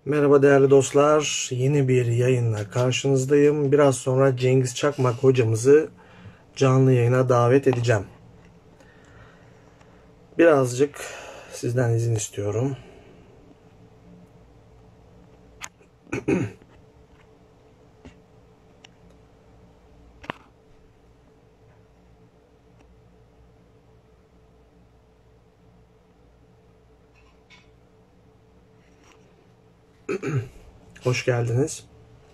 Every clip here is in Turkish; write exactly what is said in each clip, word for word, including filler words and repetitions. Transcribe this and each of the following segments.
Merhaba değerli dostlar. Yeni bir yayınla karşınızdayım. Biraz sonra Cengiz Çakmak hocamızı canlı yayına davet edeceğim. Birazcık sizden izin istiyorum. Hoş geldiniz.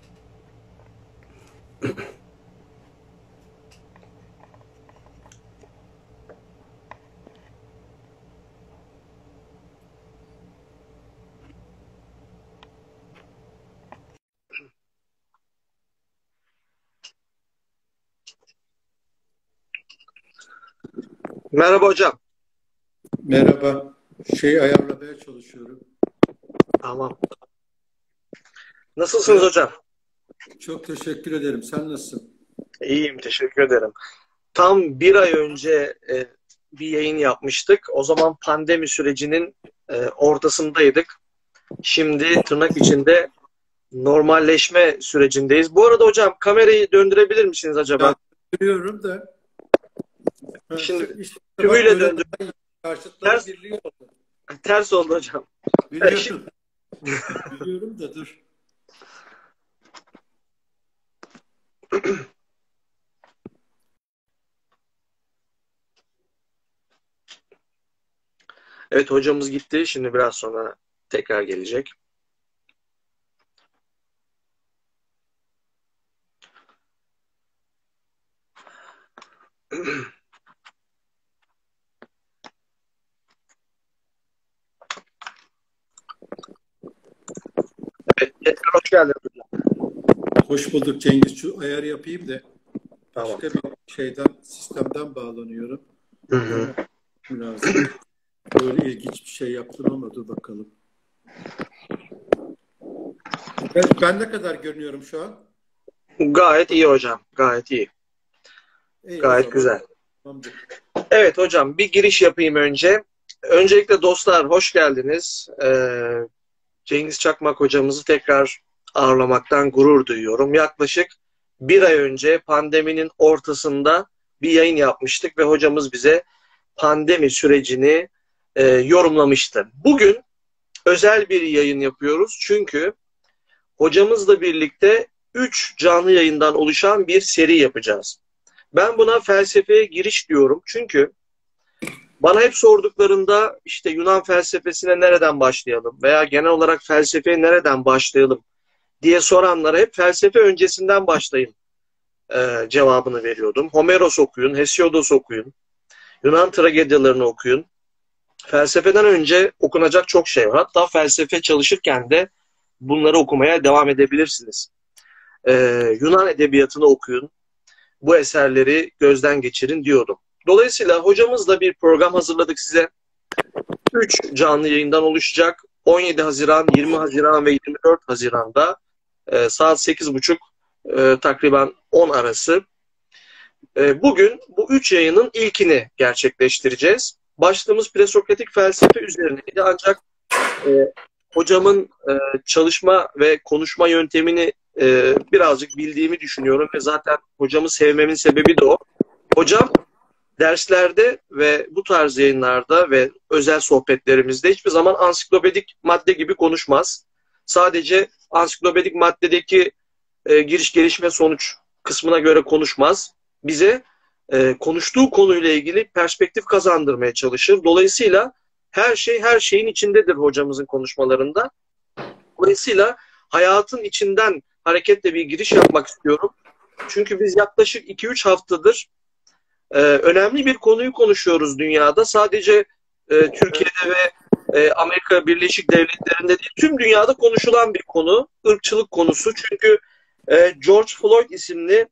Merhaba hocam. Merhaba. Şey ayarlamaya çalışıyorum. Tamam. Nasılsınız Evet, hocam? çok teşekkür ederim. Sen nasılsın? İyiyim, teşekkür ederim. Tam bir ay önce e, bir yayın yapmıştık. O zaman pandemi sürecinin e, ortasındaydık. Şimdi tırnak içinde normalleşme sürecindeyiz. Bu arada hocam kamerayı döndürebilir misiniz Ya acaba? görüyorum da ha, Şimdi işte bak tümüyle böyle döndür. daha iyi. Karşıtları Ters, birliği oldu. ters oldu hocam. Şimdi- Biliyorum. Biliyorum da dur. Evet hocamız gitti. Şimdi biraz sonra tekrar gelecek. Evet, tekrar hoş geldiniz hocam. Hoş bulduk Cengiz. Şu ayar yapayım da Tamam. başka bir şeyden, sistemden bağlanıyorum. Hı hı. Ona lazım. Böyle ilginç bir şey yaptım ama dur bakalım. Ben, ben ne kadar görünüyorum şu an? Gayet iyi hocam. Gayet iyi. İyi o Gayet zaman. güzel. Tamamdır. Evet hocam bir giriş yapayım önce. Öncelikle dostlar hoş geldiniz. Ee, Cengiz Çakmak hocamızı tekrar ağırlamaktan gurur duyuyorum. Yaklaşık bir ay önce pandeminin ortasında bir yayın yapmıştık ve hocamız bize pandemi sürecini e, yorumlamıştı. Bugün özel bir yayın yapıyoruz çünkü hocamızla birlikte üç canlı yayından oluşan bir seri yapacağız. Ben buna felsefeye giriş diyorum çünkü bana hep sorduklarında işte Yunan felsefesine nereden başlayalım veya genel olarak felsefeye nereden başlayalım diye soranlara hep felsefe öncesinden başlayın e, cevabını veriyordum. Homeros okuyun, Hesiodos okuyun, Yunan tragedyalarını okuyun. Felsefeden önce okunacak çok şey var. Hatta felsefe çalışırken de bunları okumaya devam edebilirsiniz. Ee, Yunan edebiyatını okuyun. Bu eserleri gözden geçirin diyordum. Dolayısıyla hocamızla bir program hazırladık size. üç canlı yayından oluşacak. on yedi Haziran, yirmi Haziran ve yirmi dört Haziran'da e, saat sekiz buçuk e, takriben on arası. E, bugün bu üç yayının ilkini gerçekleştireceğiz. Başlığımız presokratik felsefe üzerineydi ancak e, hocamın e, çalışma ve konuşma yöntemini e, birazcık bildiğimi düşünüyorum ve zaten hocamı sevmemin sebebi de o. Hocam derslerde ve bu tarz yayınlarda ve özel sohbetlerimizde hiçbir zaman ansiklopedik madde gibi konuşmaz. Sadece ansiklopedik maddedeki e, giriş gelişme sonuç kısmına göre konuşmaz. Bize e, konuştuğu konuyla ilgili perspektif kazandırmaya çalışır. Dolayısıyla her şey her şeyin içindedir hocamızın konuşmalarında. Dolayısıyla hayatın içinden hareketle bir giriş yapmak istiyorum. Çünkü biz yaklaşık iki üç haftadır e, önemli bir konuyu konuşuyoruz dünyada. Sadece e, Türkiye'de ve e, Amerika Birleşik Devletleri'nde değil, tüm dünyada konuşulan bir konu. Irkçılık konusu. Çünkü e, George Floyd isimli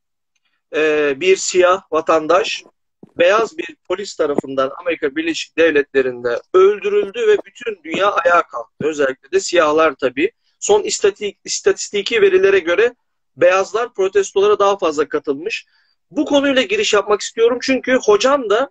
e, bir siyah vatandaş beyaz bir polis tarafından Amerika Birleşik Devletleri'nde öldürüldü ve bütün dünya ayağa kalktı. Özellikle de siyahlar tabii. Son istatik, istatistiki verilere göre beyazlar protestolara daha fazla katılmış. Bu konuyla giriş yapmak istiyorum çünkü hocam da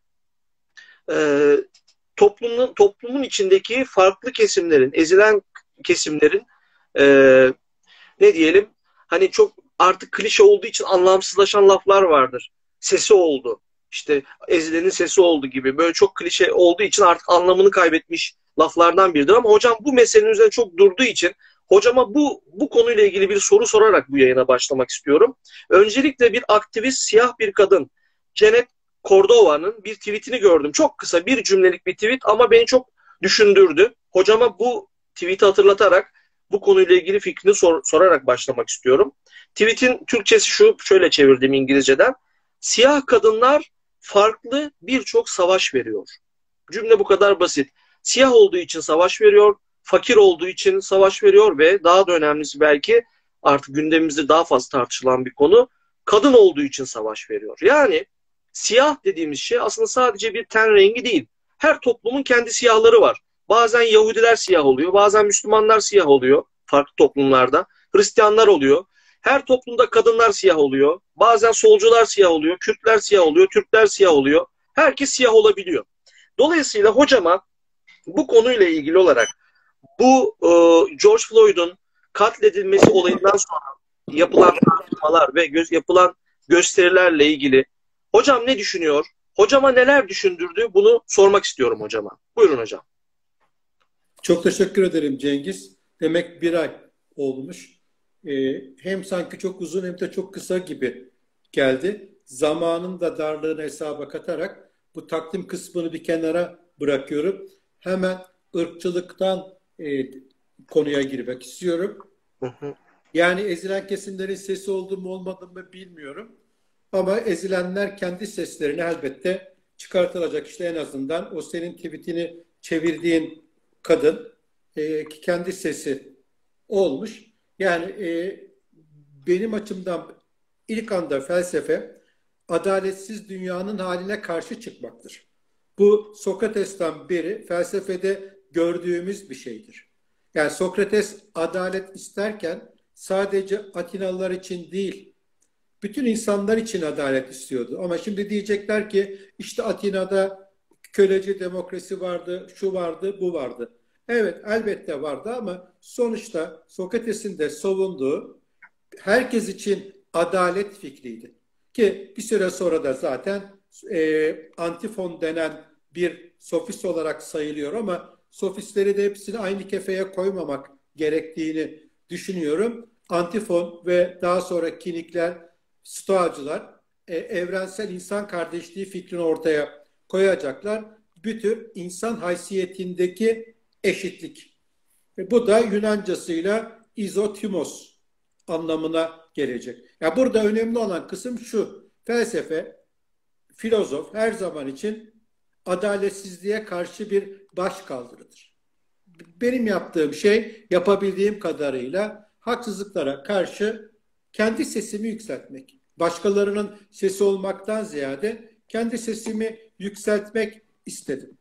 e, toplumun, toplumun içindeki farklı kesimlerin, ezilen kesimlerin e, ne diyelim, hani çok artık klişe olduğu için anlamsızlaşan laflar vardır. Sesi oldu. İşte ezilenin sesi oldu gibi. Böyle çok klişe olduğu için artık anlamını kaybetmiş laflardan biridir. Ama hocam bu meselenin üzerine çok durduğu için hocama bu bu konuyla ilgili bir soru sorarak bu yayına başlamak istiyorum. Öncelikle bir aktivist, siyah bir kadın, Janet Cordova'nın bir tweetini gördüm. Çok kısa bir cümlelik bir tweet ama beni çok düşündürdü. Hocama bu tweet'i hatırlatarak bu konuyla ilgili fikrini sor, sorarak başlamak istiyorum. Tweet'in Türkçesi şu, şöyle çevirdim İngilizceden. Siyah kadınlar farklı birçok savaş veriyor. Cümle bu kadar basit. Siyah olduğu için savaş veriyor, fakir olduğu için savaş veriyor ve daha da önemlisi belki artık gündemimizde daha fazla tartışılan bir konu, kadın olduğu için savaş veriyor. Yani siyah dediğimiz şey aslında sadece bir ten rengi değil. Her toplumun kendi siyahları var. Bazen Yahudiler siyah oluyor, bazen Müslümanlar siyah oluyor farklı toplumlarda. Hristiyanlar oluyor. Her toplumda kadınlar siyah oluyor. Bazen solcular siyah oluyor, Kürtler siyah oluyor, Türkler siyah oluyor. Herkes siyah olabiliyor. Dolayısıyla hocama bu konuyla ilgili olarak bu e, George Floyd'un katledilmesi olayından sonra yapılan tartışmalar ve göz, yapılan gösterilerle ilgili hocam ne düşünüyor? Hocama neler düşündürdü? Bunu sormak istiyorum hocama. Buyurun hocam. Çok teşekkür ederim Cengiz. Demek bir ay olmuş. Ee, hem sanki çok uzun hem de çok kısa gibi geldi. Zamanın da darlığını hesaba katarak bu takdim kısmını bir kenara bırakıyorum. Hemen ırkçılıktan e, konuya girmek istiyorum. Hı hı. Yani ezilen kesimlerin sesi oldu mu olmadı mı bilmiyorum. Ama ezilenler kendi seslerini elbette çıkartılacak. İşte en azından o senin tweetini çevirdiğin kadın e, kendi sesi olmuş. Yani e, benim açımdan ilk anda felsefe adaletsiz dünyanın haline karşı çıkmaktır. Bu Sokrates'ten beri felsefede gördüğümüz bir şeydir. Yani Sokrates adalet isterken sadece Atinalılar için değil, bütün insanlar için adalet istiyordu. Ama şimdi diyecekler ki işte Atina'da köleci demokrasi vardı, şu vardı, bu vardı. Evet, elbette vardı ama sonuçta Sokrates'in de savunduğu herkes için adalet fikriydi. Ki bir süre sonra da zaten e, Antifon denen bir sofist olarak sayılıyor ama sofistleri de hepsini aynı kefeye koymamak gerektiğini düşünüyorum. Antifon ve daha sonra Kinikler, Stoacılar e, evrensel insan kardeşliği fikrini ortaya koyacaklar. Bir tür insan haysiyetindeki eşitlik. E, bu da Yunancasıyla izotimos anlamına gelecek. Ya yani burada önemli olan kısım şu. Felsefe, filozof her zaman için adaletsizliğe karşı bir başkaldırıdır. Benim yaptığım şey yapabildiğim kadarıyla haksızlıklara karşı kendi sesimi yükseltmek. Başkalarının sesi olmaktan ziyade kendi sesimi yükseltmek istedim.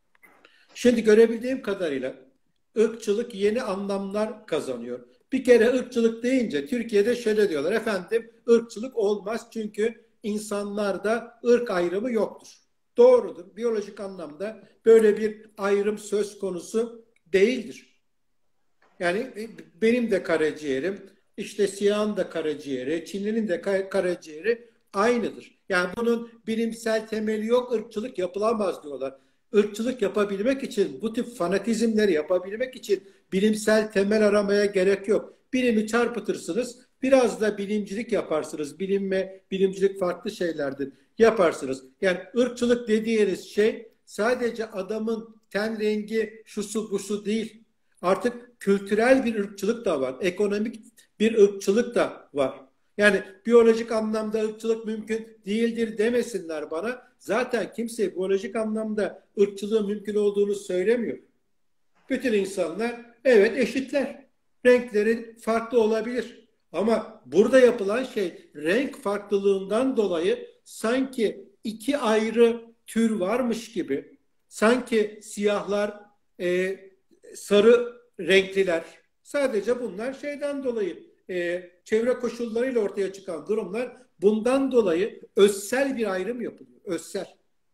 Şimdi görebildiğim kadarıyla ırkçılık yeni anlamlar kazanıyor. Bir kere ırkçılık deyince Türkiye'de şöyle diyorlar. Efendim ırkçılık olmaz çünkü insanlarda ırk ayrımı yoktur. Doğrudur. Biyolojik anlamda böyle bir ayrım söz konusu değildir. Yani benim de karaciğerim, işte siyahın da karaciğeri, Çinlinin de karaciğeri aynıdır. Yani bunun bilimsel temeli yok, ırkçılık yapılamaz diyorlar. Irkçılık yapabilmek için, bu tip fanatizmleri yapabilmek için bilimsel temel aramaya gerek yok. Bilimi çarpıtırsınız, biraz da bilimcilik yaparsınız. Bilim ve bilimcilik farklı şeylerdir. Yaparsınız. Yani ırkçılık dediğiniz şey sadece adamın ten rengi, şusu busu değil. Artık kültürel bir ırkçılık da var. Ekonomik bir ırkçılık da var. Yani biyolojik anlamda ırkçılık mümkün değildir demesinler bana. Zaten kimse biyolojik anlamda ırkçılığın mümkün olduğunu söylemiyor. Bütün insanlar evet eşitler. Renkleri farklı olabilir. Ama burada yapılan şey renk farklılığından dolayı sanki iki ayrı tür varmış gibi, sanki siyahlar, e, sarı renkliler, sadece bunlar şeyden dolayı e, çevre koşullarıyla ortaya çıkan durumlar, bundan dolayı özsel bir ayrım yapılıyor. Özsel.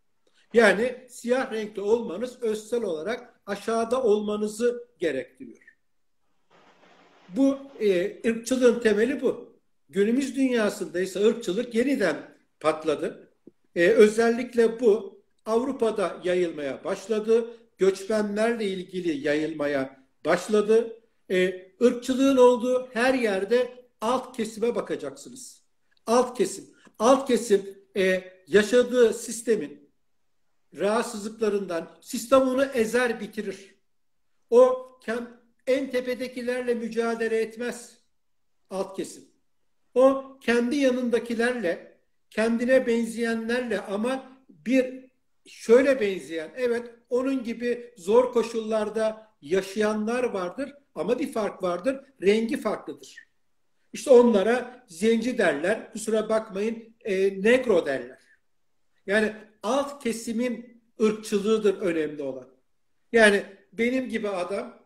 Yani siyah renkli olmanız özsel olarak aşağıda olmanızı gerektiriyor. Bu e, ırkçılığın temeli bu. Günümüz dünyasında ise ırkçılık yeniden patladı. E, özellikle bu Avrupa'da yayılmaya başladı. Göçmenlerle ilgili yayılmaya başladı. E, ırkçılığın olduğu her yerde alt kesime bakacaksınız. Alt kesim. Alt kesim e, yaşadığı sistemin rahatsızlıklarından sistem onu ezer bitirir. O en tepedekilerle mücadele etmez alt kesim. O kendi yanındakilerle, kendine benzeyenlerle ama bir şöyle benzeyen, evet onun gibi zor koşullarda yaşayanlar vardır ama bir fark vardır, rengi farklıdır. İşte onlara zenci derler, kusura bakmayın e, negro derler. Yani alt kesimin ırkçılığıdır önemli olan. Yani benim gibi adam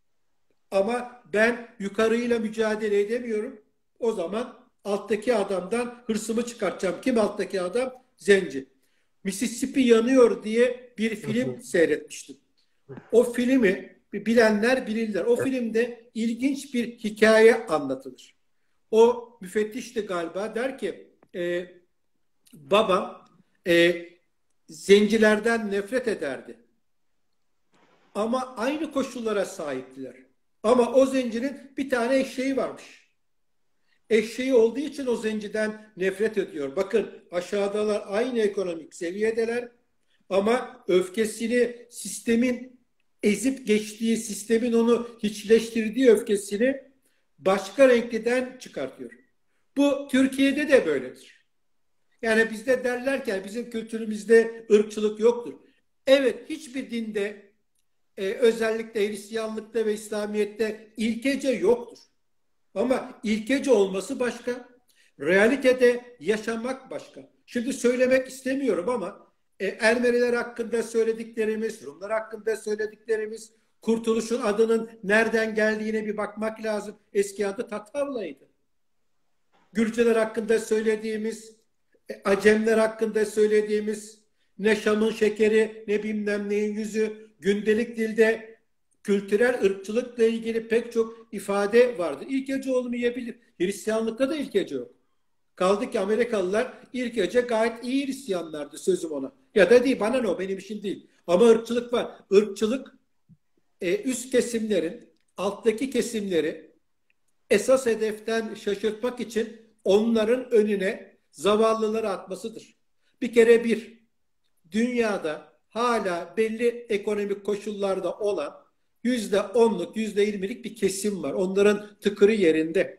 ama ben yukarıyla mücadele edemiyorum. O zaman alttaki adamdan hırsımı çıkartacağım. Kim alttaki adam? Zenci. Mississippi yanıyor diye bir film seyretmiştim. O filmi bilenler bilirler. O filmde ilginç bir hikaye anlatılır. O müfettişti galiba, der ki e, babam e, zencilerden nefret ederdi. Ama aynı koşullara sahiptiler. Ama o zencinin bir tane eşeği varmış. Eşeği olduğu için o zenciden nefret ediyor. Bakın aşağıdalar, aynı ekonomik seviyedeler ama öfkesini, sistemin ezip geçtiği, sistemin onu hiçleştirdiği öfkesini başka renkliden çıkartıyor. Bu Türkiye'de de böyledir. Yani bizde derlerken bizim kültürümüzde ırkçılık yoktur. Evet, hiçbir dinde Ee, özellikle Hristiyanlıkta ve İslamiyet'te ilkece yoktur. Ama ilkece olması başka, realitede yaşamak başka. Şimdi söylemek istemiyorum ama e, Ermeniler hakkında söylediklerimiz, Rumlar hakkında söylediklerimiz, Kurtuluş'un adının nereden geldiğine bir bakmak lazım. Eski adı Tatavla'ydı. Gürcüler hakkında söylediğimiz, e, Acemler hakkında söylediğimiz, ne Şam'ın şekeri, ne bilmem neyin yüzü, gündelik dilde kültürel ırkçılıkla ilgili pek çok ifade vardı. İlkece olmayabilir. Hristiyanlıkta da ilkece yok. Kaldı ki Amerikalılar ilkece gayet iyi Hristiyanlardı, sözüm ona. Ya da değil, bana ne, o benim işim değil. Ama ırkçılık var. Irkçılık e, üst kesimlerin, alttaki kesimleri esas hedeften şaşırtmak için onların önüne zavallıları atmasıdır. Bir kere bir, dünyada hala belli ekonomik koşullarda olan yüzde onluk, yüzde yirmilik bir kesim var. Onların tıkırı yerinde.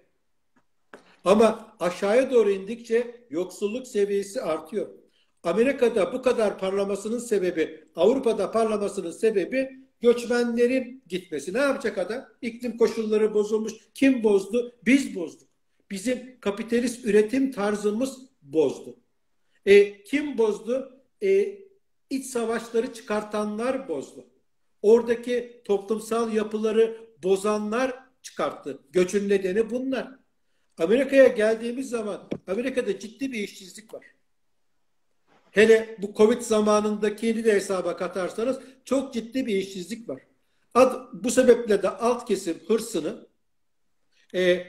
Ama aşağıya doğru indikçe yoksulluk seviyesi artıyor. Amerika'da bu kadar parlamasının sebebi, Avrupa'da parlamasının sebebi göçmenlerin gitmesi. Ne yapacak adam? İklim koşulları bozulmuş. Kim bozdu? Biz bozduk. Bizim kapitalist üretim tarzımız bozdu. E, kim bozdu? E, iç savaşları çıkartanlar bozdu. Oradaki toplumsal yapıları bozanlar çıkarttı. Göçün nedeni bunlar. Amerika'ya geldiğimiz zaman Amerika'da ciddi bir işsizlik var. Hele bu Covid zamanındakini de hesaba katarsanız çok ciddi bir işsizlik var. Ad, bu sebeple de alt kesim hırsını e,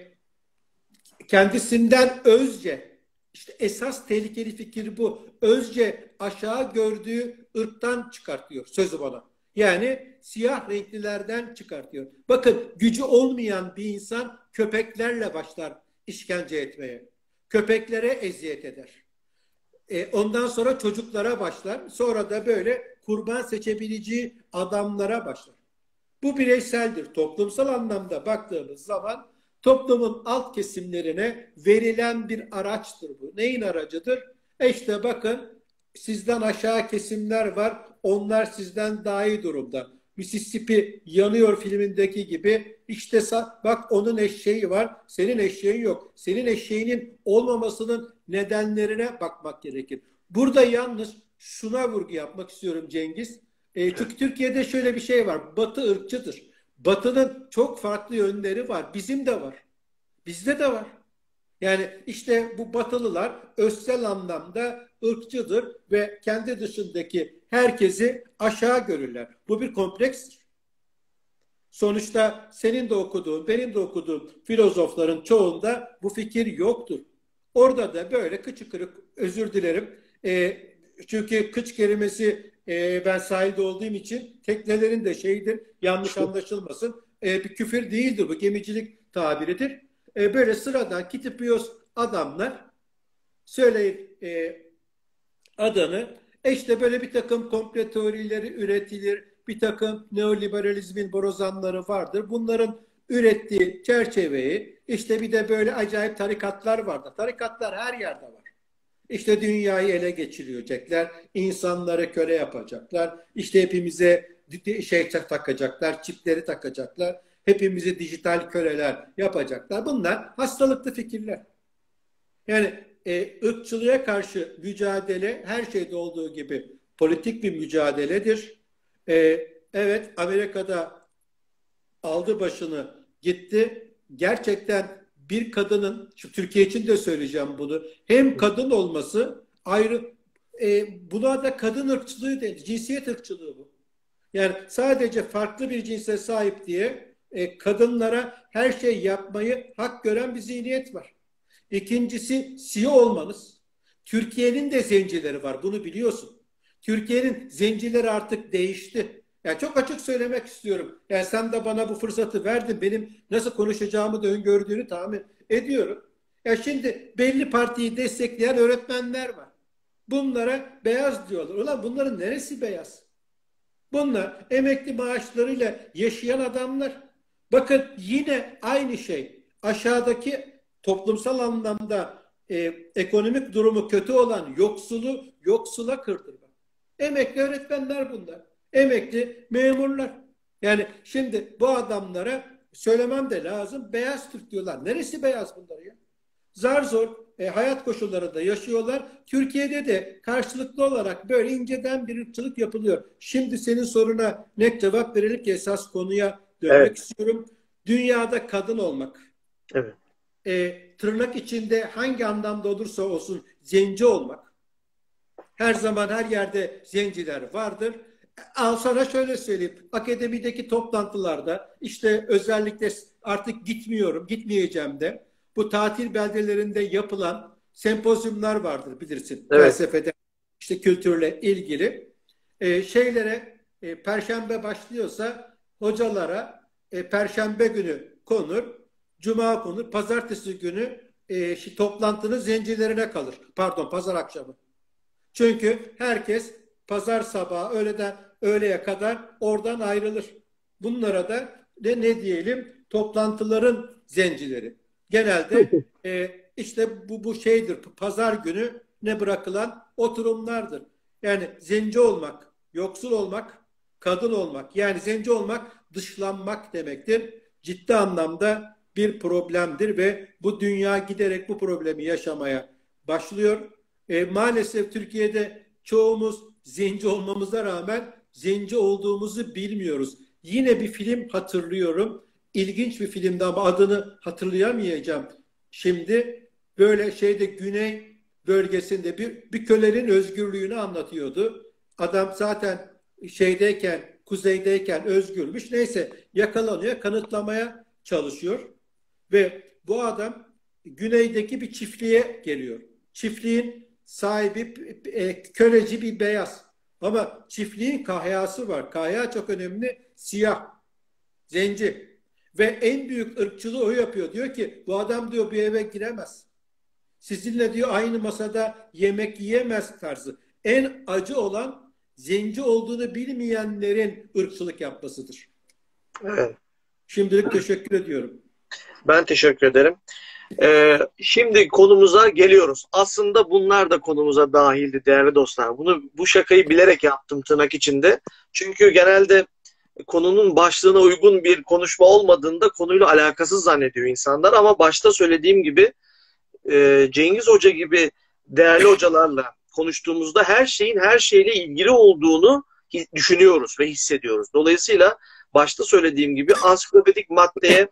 kendisinden özce, işte esas tehlikeli fikir bu, özce aşağı gördüğü ırktan çıkartıyor sözü bana. Yani siyah renklilerden çıkartıyor. Bakın, gücü olmayan bir insan köpeklerle başlar işkence etmeye. Köpeklere eziyet eder. E, ondan sonra çocuklara başlar. Sonra da böyle kurban seçebileceği adamlara başlar. Bu bireyseldir. Toplumsal anlamda baktığımız zaman toplumun alt kesimlerine verilen bir araçtır bu. Neyin aracıdır? E işte bakın, sizden aşağı kesimler var. Onlar sizden daha iyi durumda. Mississippi yanıyor filmindeki gibi, işte bak onun eşeği var, senin eşeğin yok. Senin eşeğinin olmamasının nedenlerine bakmak gerekir. Burada yalnız şuna vurgu yapmak istiyorum Cengiz. E, çünkü Türkiye'de şöyle bir şey var. Batı ırkçıdır. Batı'nın çok farklı yönleri var. Bizim de var. Bizde de var. Yani işte bu Batılılar özsel anlamda ırkçıdır ve kendi dışındaki herkesi aşağı görürler. Bu bir komplekstir. Sonuçta senin de okuduğun, benim de okuduğum filozofların çoğunda bu fikir yoktur. Orada da böyle kıçı kırık, özür dilerim. E, çünkü kıç kelimesi e, ben sahilde olduğum için teknelerin de şeyidir, yanlış anlaşılmasın. E, bir küfür değildir bu, gemicilik tabiridir. E, böyle sıradan kitipiyos adamlar söyleyip e, adını e işte böyle bir takım komple teorileri üretilir, bir takım neoliberalizmin borazanları vardır. Bunların ürettiği çerçeveyi işte bir de böyle acayip tarikatlar vardır. Tarikatlar her yerde var. İşte dünyayı ele geçirecekler, insanları köle yapacaklar, işte hepimize şey takacaklar, çipleri takacaklar, hepimizi dijital köleler yapacaklar. Bunlar hastalıklı fikirler. Yani e, ırkçılığa karşı mücadele her şeyde olduğu gibi politik bir mücadeledir. E, evet, Amerika'da aldı başını gitti. Gerçekten bir kadının, şu Türkiye için de söyleyeceğim bunu, hem kadın olması ayrı, e, buna da kadın ırkçılığı denir. Cinsiyet ırkçılığı bu. Yani sadece farklı bir cinse sahip diye e, kadınlara her şey yapmayı hak gören bir zihniyet var. İkincisi C E O olmanız. Türkiye'nin de zencileri var, bunu biliyorsun. Türkiye'nin zencileri artık değişti. Yani çok açık söylemek istiyorum. Yani sen de bana bu fırsatı verdin. Benim nasıl konuşacağımı da öngördüğünü tahmin ediyorum. Ya şimdi belli partiyi destekleyen öğretmenler var. Bunlara beyaz diyorlar. Ulan bunların neresi beyaz? Bunlar emekli maaşlarıyla yaşayan adamlar. Bakın yine aynı şey. Aşağıdaki toplumsal anlamda e, ekonomik durumu kötü olan yoksulu yoksula kırdırma. Emekli öğretmenler bunlar. Emekli memurlar. Yani şimdi bu adamlara söylemem de lazım. Beyaz Türk diyorlar. Neresi beyaz bunlar ya? Zar zor e, hayat koşullarında yaşıyorlar. Türkiye'de de karşılıklı olarak böyle inceden bir ırkçılık yapılıyor. Şimdi senin soruna net cevap verelim ki esas konuya dönmek evet. istiyorum. Dünyada kadın olmak. Evet. E, tırnak içinde hangi anlamda olursa olsun zenci olmak. Her zaman her yerde zenciler vardır. Al sana şöyle söyleyeyim. Akademideki toplantılarda işte özellikle artık gitmiyorum, gitmeyeceğim de bu tatil beldelerinde yapılan sempozyumlar vardır bilirsin. Evet. Felsefede, işte kültürle ilgili e, şeylere e, Perşembe başlıyorsa hocalara e, Perşembe günü konur, Cuma konur, Pazartesi günü e, şey, toplantının zencilerine kalır. Pardon, Pazar akşamı. Çünkü herkes Pazar sabahı öğleden öğleye kadar oradan ayrılır. Bunlara da ne, ne diyelim toplantıların zencileri. Genelde e, işte bu, bu şeydir. Pazar günü ne bırakılan oturumlardır. Yani zenci olmak, yoksul olmak, kadın olmak. Yani zenci olmak dışlanmak demektir. Ciddi anlamda bir problemdir ve bu dünya giderek bu problemi yaşamaya başlıyor. E, maalesef Türkiye'de çoğumuz zenci olmamıza rağmen zenci olduğumuzu bilmiyoruz. Yine bir film hatırlıyorum. İlginç bir filmdi ama adını hatırlayamayacağım. Şimdi böyle şeyde Güney bölgesinde bir, bir kölenin özgürlüğünü anlatıyordu. Adam zaten şeydeyken, kuzeydeyken özgürmüş. Neyse yakalanıyor, kanıtlamaya çalışıyor. Ve bu adam güneydeki bir çiftliğe geliyor. Çiftliğin sahibi e, köleci bir beyaz. Ama çiftliğin kahyası var. Kahya çok önemli. Siyah. Zenci. Ve en büyük ırkçılığı o yapıyor. Diyor ki bu adam diyor bir eve giremez. Sizinle diyor aynı masada yemek yiyemez tarzı. En acı olan zenci olduğunu bilmeyenlerin ırkçılık yapmasıdır. Evet. Şimdilik teşekkür ediyorum. Ben teşekkür ederim. Ee, şimdi konumuza geliyoruz. Aslında bunlar da konumuza dahildi değerli dostlar. Bunu bu şakayı bilerek yaptım tırnak içinde. Çünkü genelde konunun başlığına uygun bir konuşma olmadığında konuyla alakasız zannediyor insanlar. Ama başta söylediğim gibi e, Cengiz Hoca gibi değerli hocalarla konuştuğumuzda her şeyin her şeyle ilgili olduğunu düşünüyoruz ve hissediyoruz. Dolayısıyla başta söylediğim gibi ansiklopedik maddeye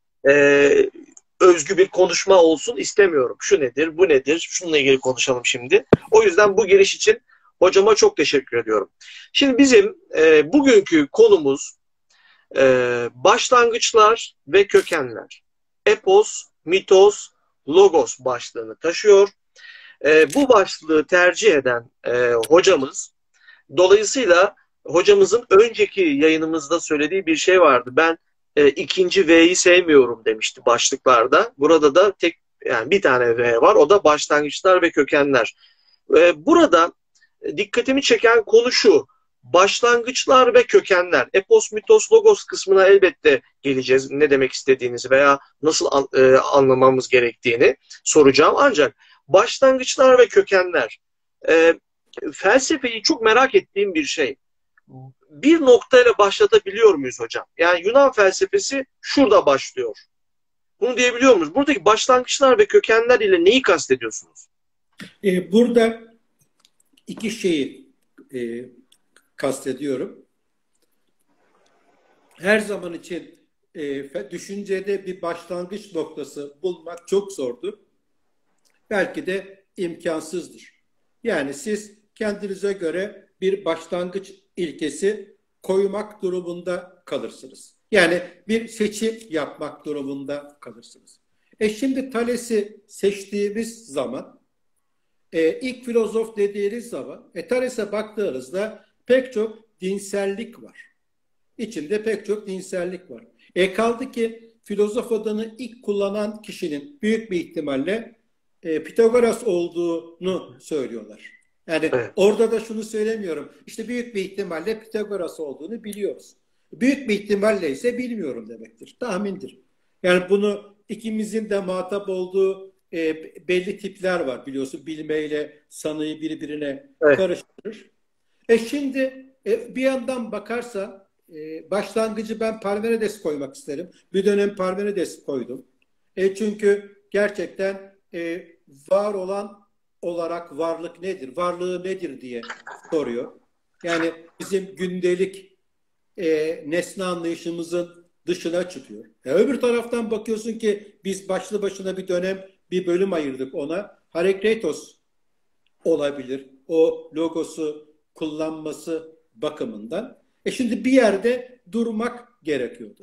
e, özgü bir konuşma olsun istemiyorum. Şu nedir, bu nedir, şununla ilgili konuşalım şimdi. O yüzden bu giriş için hocama çok teşekkür ediyorum. Şimdi bizim e, bugünkü konumuz Ee, başlangıçlar ve kökenler. Epos, mitos, logos başlığını taşıyor. Ee, bu başlığı tercih eden e, hocamız, dolayısıyla hocamızın önceki yayınımızda söylediği bir şey vardı. Ben e, ikinci V'yi sevmiyorum demişti başlıklarda. Burada da tek yani bir tane V var. O da başlangıçlar ve kökenler. E, burada dikkatimi çeken konu şu. Başlangıçlar ve kökenler. Epos, mitos, logos kısmına elbette geleceğiz. Ne demek istediğinizi veya nasıl an, e, anlamamız gerektiğini soracağım. Ancak başlangıçlar ve kökenler. E, felsefeyi çok merak ettiğim bir şey. Bir noktayla başlatabiliyor muyuz hocam? Yani Yunan felsefesi şurada başlıyor. Bunu diyebiliyor muyuz? Buradaki başlangıçlar ve kökenler ile neyi kastediyorsunuz? Ee, burada iki şeyi e, kastediyorum. Her zaman için e, düşüncede bir başlangıç noktası bulmak çok zordur. Belki de imkansızdır. Yani siz kendinize göre bir başlangıç ilkesi koymak durumunda kalırsınız. Yani bir seçim yapmak durumunda kalırsınız. E şimdi Thales'i seçtiğimiz zaman, e, ilk filozof dediğiniz zaman, e, Thales'e baktığınızda pek çok dinsellik var. İçinde pek çok dinsellik var. E kaldı ki filozof adını ilk kullanan kişinin büyük bir ihtimalle e, Pitagoras olduğunu söylüyorlar. Yani evet. Orada da şunu söylemiyorum. İşte büyük bir ihtimalle Pitagoras olduğunu biliyoruz. Büyük bir ihtimalle ise bilmiyorum demektir. Tahmindir. Yani bunu ikimizin de muhatap olduğu e, belli tipler var biliyorsun. Bilmeyle sanıyı birbirine evet. karıştırır. E şimdi e, bir yandan bakarsa e, başlangıcı ben Parmenides koymak isterim. Bir dönem Parmenides koydum. E, çünkü gerçekten e, var olan olarak varlık nedir? Varlığı nedir diye soruyor. Yani bizim gündelik e, nesne anlayışımızın dışına çıkıyor. E, öbür taraftan bakıyorsun ki biz başlı başına bir dönem bir bölüm ayırdık ona. Harekretos olabilir. O logosu kullanması bakımından. E şimdi bir yerde durmak gerekiyordu.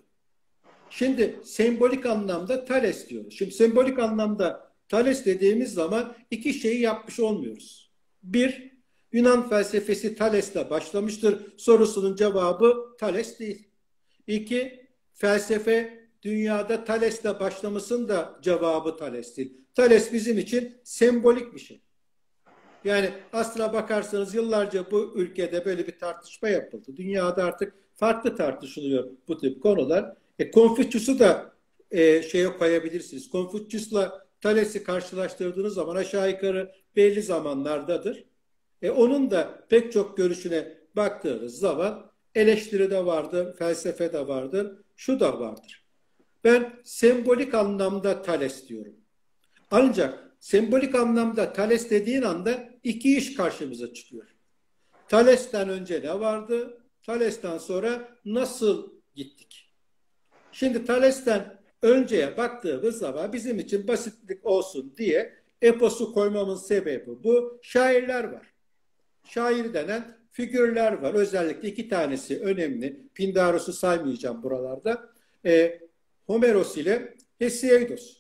Şimdi sembolik anlamda Thales diyoruz. Şimdi sembolik anlamda Thales dediğimiz zaman iki şeyi yapmış olmuyoruz. Bir, Yunan felsefesi Thales'le başlamıştır sorusunun cevabı Thales değil. İki, felsefe dünyada Thales'le başlamasının da cevabı Thales değil. Thales bizim için sembolik bir şey. Yani aslına bakarsanız yıllarca bu ülkede böyle bir tartışma yapıldı. Dünyada artık farklı tartışılıyor bu tip konular. E, Konfüçyüs'ü da e, şeye koyabilirsiniz. Konfüçyüs'la Thales'i karşılaştırdığınız zaman aşağı yukarı belli zamanlardadır. E, onun da pek çok görüşüne baktığınız zaman eleştiri de vardır, felsefe de vardır, şu da vardır. Ben sembolik anlamda Thales diyorum. Ancak sembolik anlamda Thales dediğin anda iki iş karşımıza çıkıyor. Thales'ten önce ne vardı? Thales'ten sonra nasıl gittik? Şimdi Thales'ten önceye baktığımız zaman bizim için basitlik olsun diye eposu koymamın sebebi bu. Şairler var. Şair denen figürler var. Özellikle iki tanesi önemli. Pindaros'u saymayacağım buralarda. E, Homeros ile Hesiodos.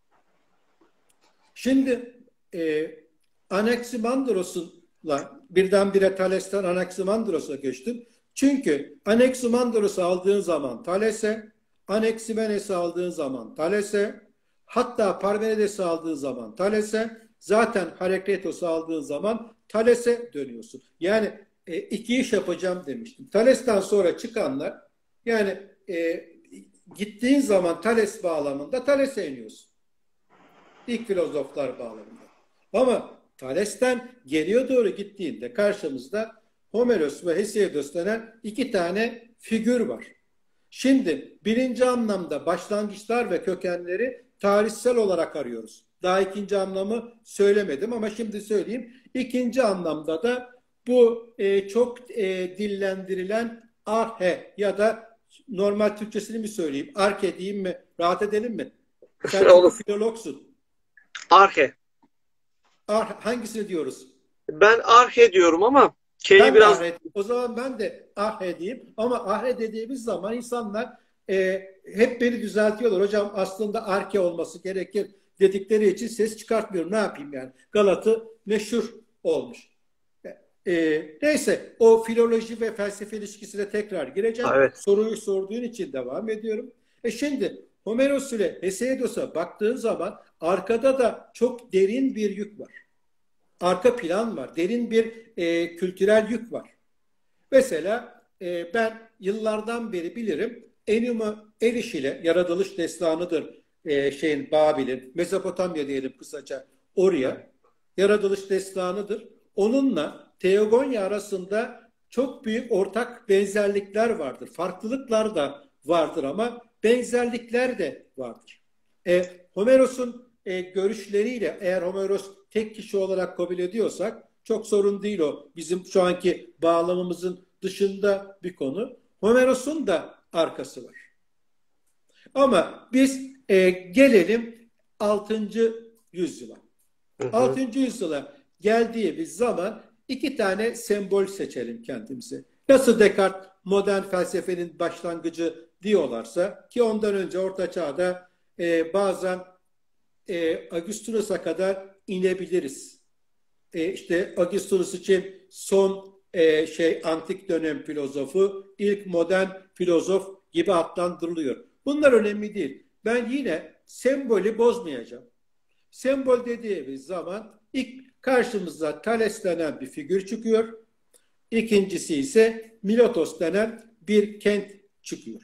Şimdi e, Anaximandros'la birdenbire Thales'ten Anaximandros'a geçtim. Çünkü Anaximandros'u aldığın zaman Thales'e, Anaximenes'i aldığın zaman Thales'e, hatta Parmenides'i aldığın zaman Thales'e, zaten Harekretos'u aldığın zaman Thales'e dönüyorsun. Yani e, iki iş yapacağım demiştim. Thales'ten sonra çıkanlar, yani e, gittiğin zaman Thales bağlamında Thales'e iniyorsun. İlk filozoflar bağlamında. Ama Thales'ten geriye doğru gittiğinde karşımızda Homeros ve Hesiodos denen iki tane figür var. Şimdi birinci anlamda başlangıçlar ve kökenleri tarihsel olarak arıyoruz. Daha ikinci anlamı söylemedim ama şimdi söyleyeyim. İkinci anlamda da bu e, çok e, dillendirilen arhe ya da normal Türkçesini mi söyleyeyim? Arke diyeyim mi? Rahat edelim mi? Sen filologsun. Arhe. Ar, hangisini diyoruz? Ben arhe diyorum ama K'yi Ben de biraz ahe O zaman ben de ahe diyeyim. Ama ahe dediğimiz zaman insanlar e, hep beni düzeltiyorlar. Hocam aslında arke olması gerekir dedikleri için ses çıkartmıyorum. Ne yapayım yani? Galatı meşhur olmuş. E, neyse o filoloji ve felsefe ilişkisine tekrar gireceğim. evet. Soruyu sorduğun için devam ediyorum. E şimdi Homeros ile Hesiodos'a baktığın zaman arkada da çok derin bir yük var. Arka plan var. Derin bir e, kültürel yük var. Mesela e, ben yıllardan beri bilirim Enuma Elish ile yaratılış destanıdır e, şeyin Babil'in Mezopotamya diyelim kısaca oraya yaratılış destanıdır. Onunla Teogonya arasında çok büyük ortak benzerlikler vardır. Farklılıklar da vardır ama benzerlikler de vardır. E, Homeros'un e, görüşleriyle eğer Homeros tek kişi olarak kabul ediyorsak çok sorun değil o. Bizim şu anki bağlamımızın dışında bir konu. Homeros'un da arkası var. Ama biz e, gelelim altıncı yüzyıla. Hı hı. altıncı yüzyıla geldiğimiz zaman iki tane sembol seçelim kendimize. Nasıl Descartes modern felsefenin başlangıcı diyorlarsa ki ondan önce Orta Çağ'da e, bazen e, Augustinus'a kadar inebiliriz. E, işte Augustinus için son e, şey antik dönem filozofu, ilk modern filozof gibi adlandırılıyor. Bunlar önemli değil. Ben yine sembolü bozmayacağım. Sembol dediğimiz zaman ilk karşımıza Thales denen bir figür çıkıyor. İkincisi ise Miletos denen bir kent çıkıyor.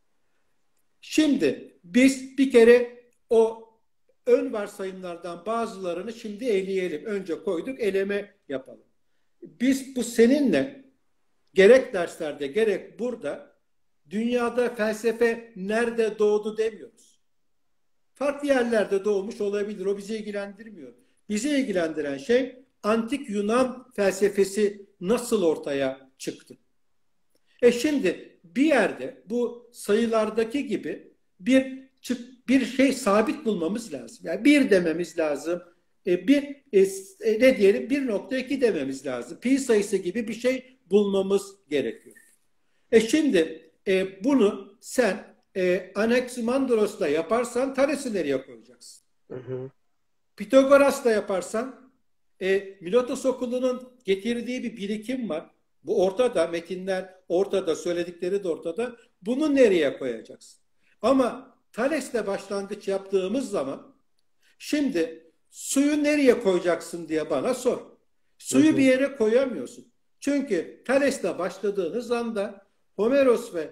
Şimdi biz bir kere o ön varsayımlardan bazılarını şimdi eleyelim. Önce koyduk, eleme yapalım. Biz bu seninle gerek derslerde gerek burada dünyada felsefe nerede doğdu demiyoruz. Farklı yerlerde doğmuş olabilir. O bizi ilgilendirmiyor. Bizi ilgilendiren şey antik Yunan felsefesi nasıl ortaya çıktı? E şimdi bir yerde bu sayılardaki gibi bir bir şey sabit bulmamız lazım. Yani bir dememiz lazım. E, bir e, ne diyelim bir nokta iki dememiz lazım. Pi sayısı gibi bir şey bulmamız gerekiyor. E şimdi e, bunu sen e, Anaximandros'la yaparsan Thales'i nereye koyacaksın? Hı hı. Pitagoras'la yaparsan e, Miletos okulunun getirdiği bir birikim var. Bu ortada, metinler ortada, söyledikleri de ortada. Bunu nereye koyacaksın? Ama Thales'le başlangıç yaptığımız zaman şimdi suyu nereye koyacaksın diye bana sor. Suyu hı hı. bir yere koyamıyorsun. Çünkü Thales'le başladığınız anda Homeros ve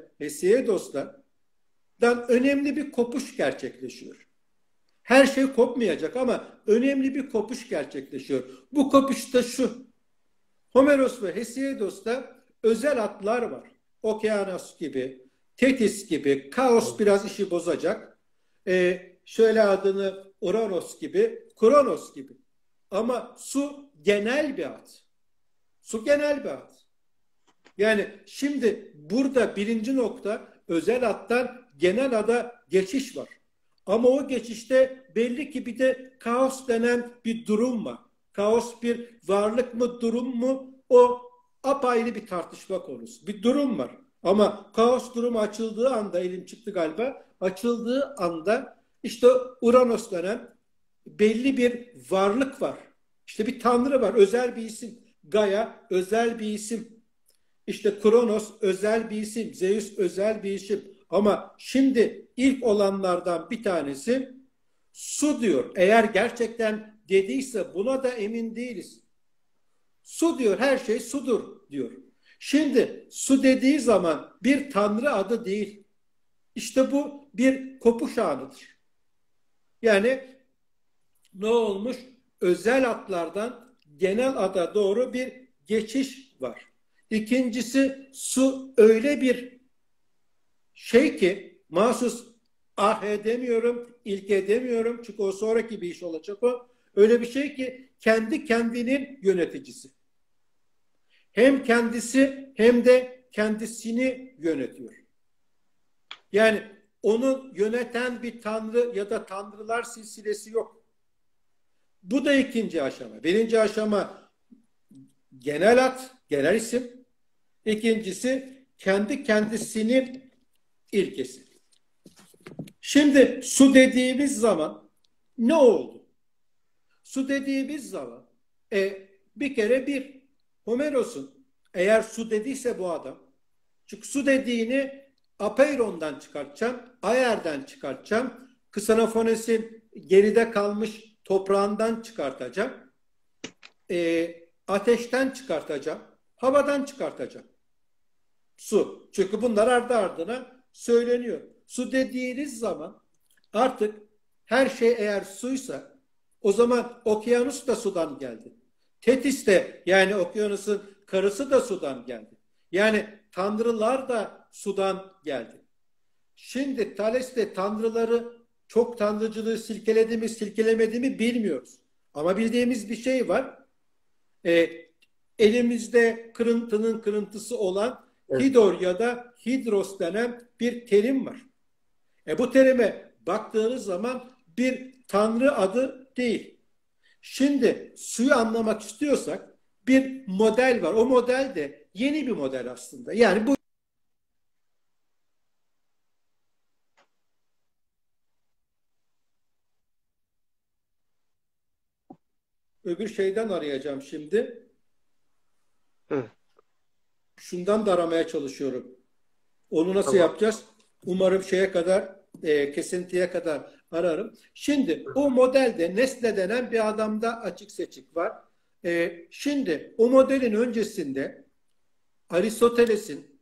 Hesiodos'tan önemli bir kopuş gerçekleşiyor. Her şey kopmayacak ama önemli bir kopuş gerçekleşiyor. Bu kopuşta şu. Homeros ve Hesiodos'ta özel atlar var. Okeanos gibi, Tetis gibi, Kaos biraz işi bozacak. Ee, şöyle adını Uranos gibi, Kronos gibi. Ama su genel bir at. Su genel bir at. Yani şimdi burada birinci nokta özel attan genel ada geçiş var. Ama o geçişte belli ki bir de kaos denen bir durum var. Kaos bir varlık mı, durum mu? O apayrı bir tartışma konusu. Bir durum var. Ama kaos durumu açıldığı anda, elim çıktı galiba, açıldığı anda işte Uranos denen belli bir varlık var. İşte bir tanrı var, özel bir isim. Gaia özel bir isim. İşte Kronos özel bir isim. Zeus özel bir isim. Ama şimdi ilk olanlardan bir tanesi su diyor. Eğer gerçekten dediyse buna da emin değiliz. Su diyor, her şey sudur diyor. Şimdi su dediği zaman bir tanrı adı değil. İşte bu bir kopuş anıdır. Yani ne olmuş? Özel adlardan genel ada doğru bir geçiş var. İkincisi su öyle bir şey ki mahsus ah edemiyorum, ilk edemiyorum çünkü o sonraki bir iş olacak o. Öyle bir şey ki kendi kendinin yöneticisi. Hem kendisi hem de kendisini yönetiyor. Yani onu yöneten bir tanrı ya da tanrılar silsilesi yok. Bu da ikinci aşama. Birinci aşama genel ad, genel isim. İkincisi kendi kendisinin ilkesi. Şimdi su dediğimiz zaman ne oldu? Su dediğimiz zaman e, bir kere bir Homeros'un eğer su dediyse bu adam, çünkü su dediğini Apeiron'dan çıkartacağım, Ayer'den çıkartacağım, Ksenophones'in geride kalmış toprağından çıkartacağım, e, ateşten çıkartacağım, havadan çıkartacağım. Su. Çünkü bunlar ardı ardına söyleniyor. Su dediğiniz zaman artık her şey eğer suysa o zaman okyanus da sudan geldi. Tetis de yani okyanusun karısı da sudan geldi. Yani tanrılar da sudan geldi. Şimdi Thales de tanrıları çok tanrıcılığı silkeledi mi silkelemedi mi bilmiyoruz. Ama bildiğimiz bir şey var. E, elimizde kırıntının kırıntısı olan Evet. Hidor ya da Hidros denen bir terim var. E, bu terime baktığınız zaman bir tanrı adı değil. Şimdi suyu anlamak istiyorsak bir model var. O model de yeni bir model aslında. Yani bu öbür şeyden arayacağım şimdi. Hı. Şundan da aramaya çalışıyorum. Onu nasıl Tamam. yapacağız? Umarım şeye kadar, e, kesintiye kadar ararım. Şimdi o modelde Nestle denen bir adamda açık seçik var. E, şimdi o modelin öncesinde Aristoteles'in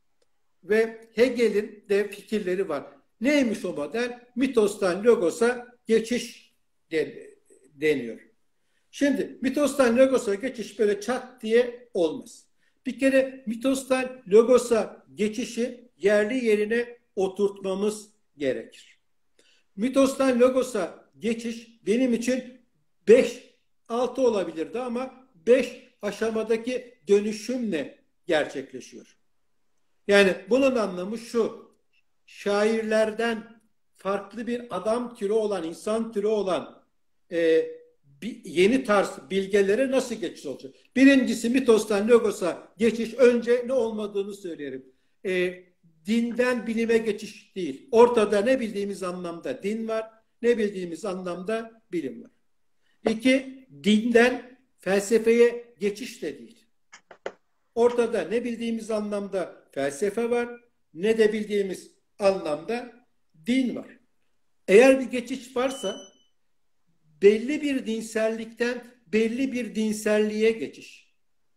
ve Hegel'in de fikirleri var. Neymiş o model? Mitostan logosa geçiş deniyor. Şimdi mitostan logosa geçiş böyle çat diye olmaz. Bir kere mitostan logosa geçişi yerli yerine oturtmamız gerekir. Mitostan logosa geçiş benim için beş altı olabilirdi ama beş aşamadaki dönüşümle gerçekleşiyor. Yani bunun anlamı şu: şairlerden farklı bir adam türü olan, insan türü olan e, bir, yeni tarz bilgelere nasıl geçiş olacak? Birincisi mitostan logosa geçiş, önce ne olmadığını söylerim. E, dinden bilime geçiş değil. Ortada ne bildiğimiz anlamda din var, ne bildiğimiz anlamda bilim var. İki, dinden felsefeye geçiş de değil. Ortada ne bildiğimiz anlamda felsefe var, ne de bildiğimiz anlamda din var. Eğer bir geçiş varsa belli bir dinsellikten belli bir dinselliğe geçiş.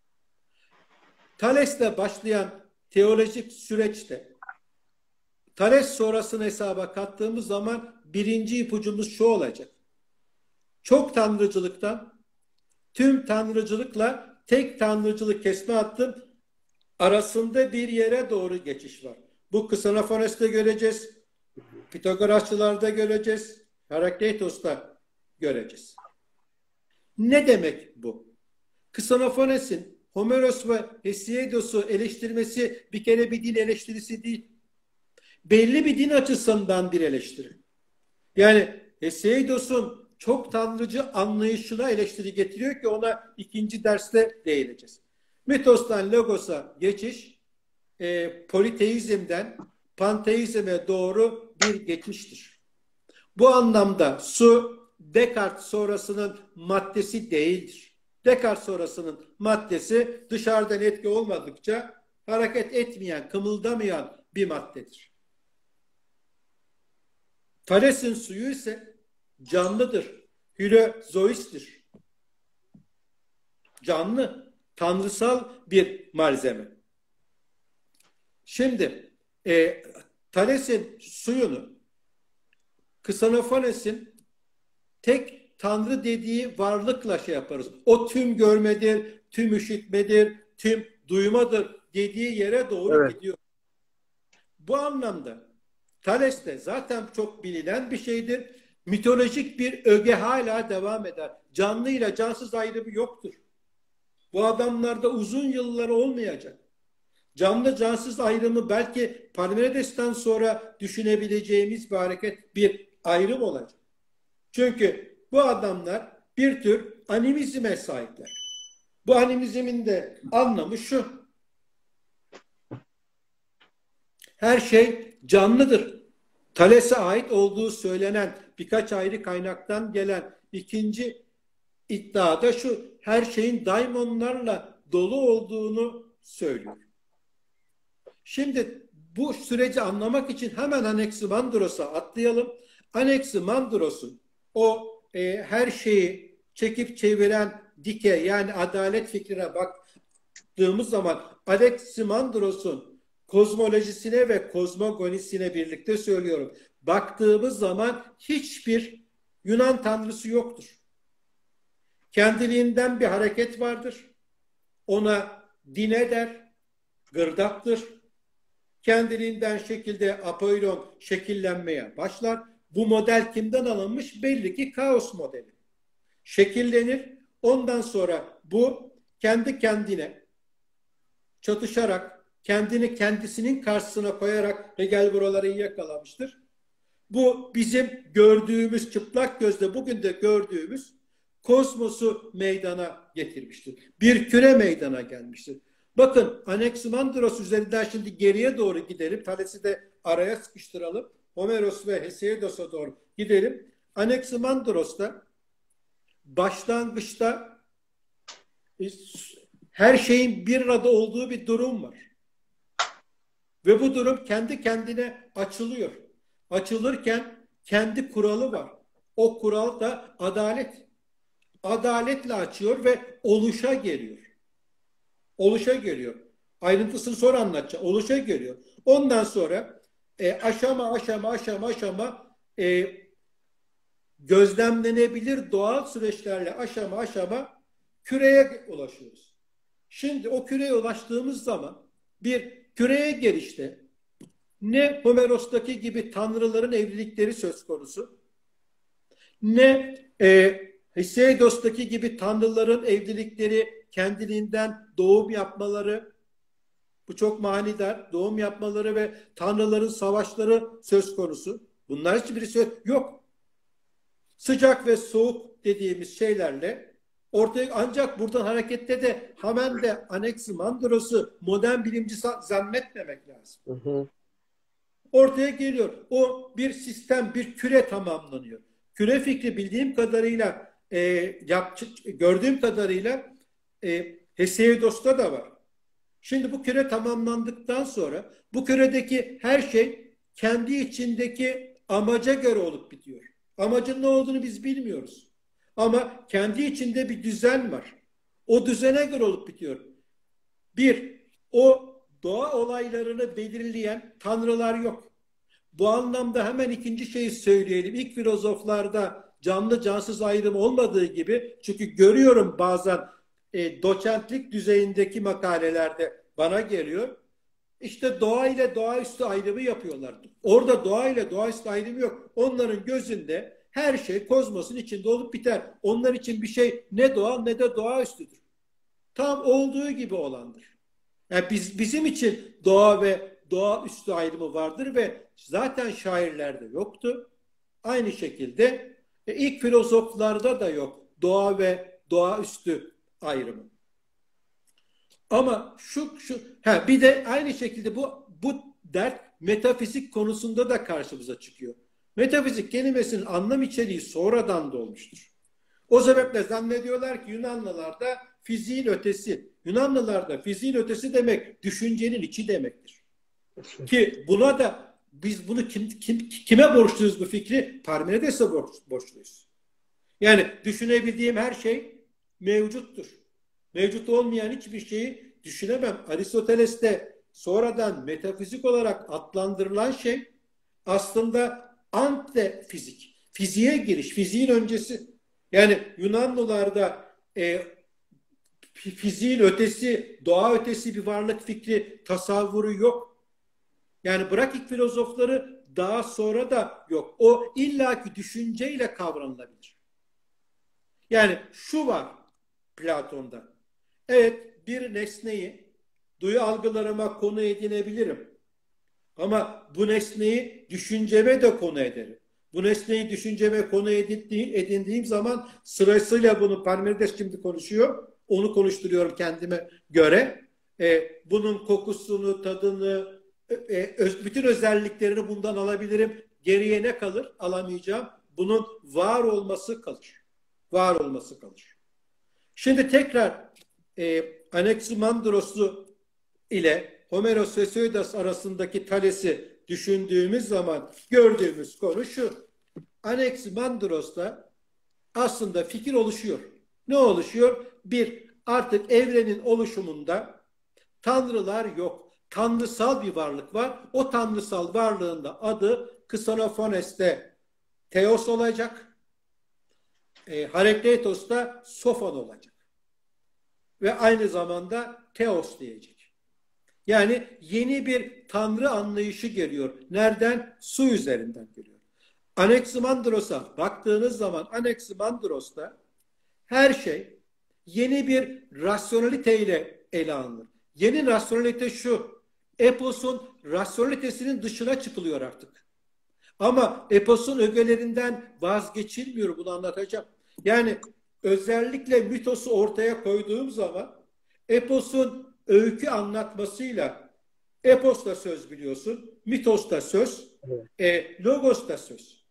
Thales'le başlayan teolojik süreçte Thales sonrasını hesaba kattığımız zaman birinci ipucumuz şu olacak: çok tanrıcılıktan tüm tanrıcılıkla tek tanrıcılık kesme hattı arasında bir yere doğru geçiş var. Bu Ksenophones'te göreceğiz, Pitagorasçılarda göreceğiz, Herakleitos'ta göreceğiz. Ne demek bu? Ksenophones'in Homeros ve Hesiodos'u eleştirmesi bir kere bir din eleştirisi değil. Belli bir din açısından bir eleştiri. Yani Hesiodos'un çok tanrıcı anlayışına eleştiri getiriyor ki ona ikinci derste değineceğiz. Mitostan logos'a geçiş e, politeizmden panteizme doğru bir geçiştir. Bu anlamda su Descartes sonrasının maddesi değildir. Descartes sonrasının maddesi dışarıdan etki olmadıkça hareket etmeyen, kımıldamayan bir maddedir. Thales'in suyu ise canlıdır. Hülozoistir. Canlı, tanrısal bir malzeme. Şimdi e, Thales'in suyunu Ksenophones'in tek tanrı dediği varlıkla şey yaparız. O tüm görmedir, tüm işitmedir, tüm duymadır dediği yere doğru evet. gidiyor. Bu anlamda Thales de zaten çok bilinen bir şeydir. Mitolojik bir öge hala devam eder. Canlı ile cansız ayrımı yoktur. Bu adamlarda uzun yıllar olmayacak. Canlı cansız ayrımı belki Parmenides'ten sonra düşünebileceğimiz bir hareket, bir ayrım olacak. Çünkü bu adamlar bir tür animizme sahipler. Bu animizmin de anlamı şu: her şey canlıdır. Thales'e ait olduğu söylenen birkaç ayrı kaynaktan gelen ikinci iddia da şu: her şeyin daimonlarla dolu olduğunu söylüyor. Şimdi bu süreci anlamak için hemen Anaximandros'a atlayalım. Anaximandros'un o e, her şeyi çekip çeviren dike, yani adalet fikrine baktığımız zaman Anaximandros'un kozmolojisine ve kozmogonisine birlikte söylüyorum, baktığımız zaman hiçbir Yunan tanrısı yoktur. Kendiliğinden bir hareket vardır. Ona dine der, gırdaktır. Kendiliğinden şekilde Apollon şekillenmeye başlar. Bu model kimden alınmış? Belli ki kaos modeli. Şekillenir. Ondan sonra bu kendi kendine çatışarak, kendini kendisinin karşısına koyarak, Hegel buraları iyi yakalamıştır. Bu bizim gördüğümüz, çıplak gözle bugün de gördüğümüz kozmosu meydana getirmiştir. Bir küre meydana gelmiştir. Bakın, Anaximandros üzerinden şimdi geriye doğru gidelim. Thales'i de araya sıkıştıralım. Homeros ve Hesiodos'a doğru gidelim. Anaximandros'ta başlangıçta her şeyin bir arada olduğu bir durum var. Ve bu durum kendi kendine açılıyor. Açılırken kendi kuralı var. O kural da adalet. Adaletle açıyor ve oluşa geliyor. Oluşa geliyor. Ayrıntısını sonra anlatacağım. Oluşa geliyor. Ondan sonra e, aşama aşama aşama aşama e, gözlemlenebilir doğal süreçlerle aşama aşama küreye ulaşıyoruz. Şimdi o küreye ulaştığımız zaman bir küreye gelişte ne Homeros'taki gibi tanrıların evlilikleri söz konusu, ne e, Hesiodos'taki gibi tanrıların evlilikleri kendiliğinden doğum yapmaları, bu çok manidar, doğum yapmaları ve tanrıların savaşları söz konusu. Bunlar hiçbirisi yok. Sıcak ve soğuk dediğimiz şeylerle ortaya, ancak buradan hareketle de hemen de Anaximandros'u modern bilimci zannetmemek lazım. Hı hı. Ortaya geliyor. O bir sistem, bir küre tamamlanıyor. Küre fikri bildiğim kadarıyla, e, yap, gördüğüm kadarıyla e, Hesiodos'ta da var. Şimdi bu küre tamamlandıktan sonra bu küredeki her şey kendi içindeki amaca göre olup bitiyor. Amacın ne olduğunu biz bilmiyoruz. Ama kendi içinde bir düzen var. O düzene göre olup bitiyor. Bir, o doğa olaylarını belirleyen tanrılar yok. Bu anlamda hemen ikinci şeyi söyleyelim. İlk filozoflarda canlı cansız ayrım olmadığı gibi, çünkü görüyorum bazen e, doçentlik düzeyindeki makalelerde bana geliyor. İşte doğa ile doğaüstü ayrımı yapıyorlar. Orada doğa ile doğaüstü ayrımı yok. Onların gözünde her şey kozmosun içinde olup biter. Onlar için bir şey ne doğal ne de doğaüstüdür. Tam olduğu gibi olandır. Yani biz, bizim için doğa ve doğaüstü ayrımı vardır ve zaten şairlerde yoktu. Aynı şekilde e, ilk filozoflarda da yok doğa ve doğaüstü ayrımı. Ama şu şu ha bir de aynı şekilde bu bu dert metafizik konusunda da karşımıza çıkıyor. Metafizik kelimesinin anlam içeriği sonradan doğmuştur. O sebeple zannediyorlar ki Yunanlılarda fiziğin ötesi. Yunanlılarda fiziğin ötesi demek düşüncenin içi demektir. Ki buna da biz bunu kim, kim, kime borçluyuz bu fikri? Parmenides'e borç, borçluyuz. Yani düşünebildiğim her şey mevcuttur. Mevcut olmayan hiçbir şeyi düşünemem. Aristoteles'te sonradan metafizik olarak adlandırılan şey aslında antefizik. Fiziğe giriş, fiziğin öncesi. Yani Yunanlılarda e, fiziğin ötesi, doğa ötesi bir varlık fikri, tasavvuru yok. Yani bırak ilk filozofları, daha sonra da yok. O illaki düşünceyle kavranılabilir. Yani şu var Platon'da. Evet, bir nesneyi duyu algılarıma konu edinebilirim. Ama bu nesneyi düşünceme de konu ederim. Bu nesneyi düşünceme konu edindiğim, edindiğim zaman sırasıyla bunu Parmenides şimdi konuşuyor. onu konuşturuyorum kendime göre. E, bunun kokusunu, tadını, e, öz, bütün özelliklerini bundan alabilirim. Geriye ne kalır? Alamayacağım. Bunun var olması kalır. Var olması kalır. Şimdi tekrar e, Anaximandros'u ile Homeros ve Söidas arasındaki Thales'i düşündüğümüz zaman gördüğümüz konu şu. Anaximandros'ta aslında fikir oluşuyor. Ne oluşuyor? Bir, artık evrenin oluşumunda tanrılar yok. Tanrısal bir varlık var. O tanrısal varlığın da adı Ksenophones'te Theos olacak. E, Herakleitos'ta Sophon olacak. Ve aynı zamanda Theos diyecek. Yani yeni bir tanrı anlayışı geliyor. Nereden? Su üzerinden geliyor. Anaximandros'a baktığınız zaman Anaximandros'ta her şey yeni bir rasyoneliteyle ele alınır. Yeni rasyonelite şu. Epos'un rasyonelitesinin dışına çıkılıyor artık. Ama eposun ögelerinden vazgeçilmiyor, bunu anlatacağım. Yani özellikle mitosu ortaya koyduğum zaman eposun öykü anlatmasıyla, epos da söz biliyorsun, mitos da söz, evet. e, logos da söz.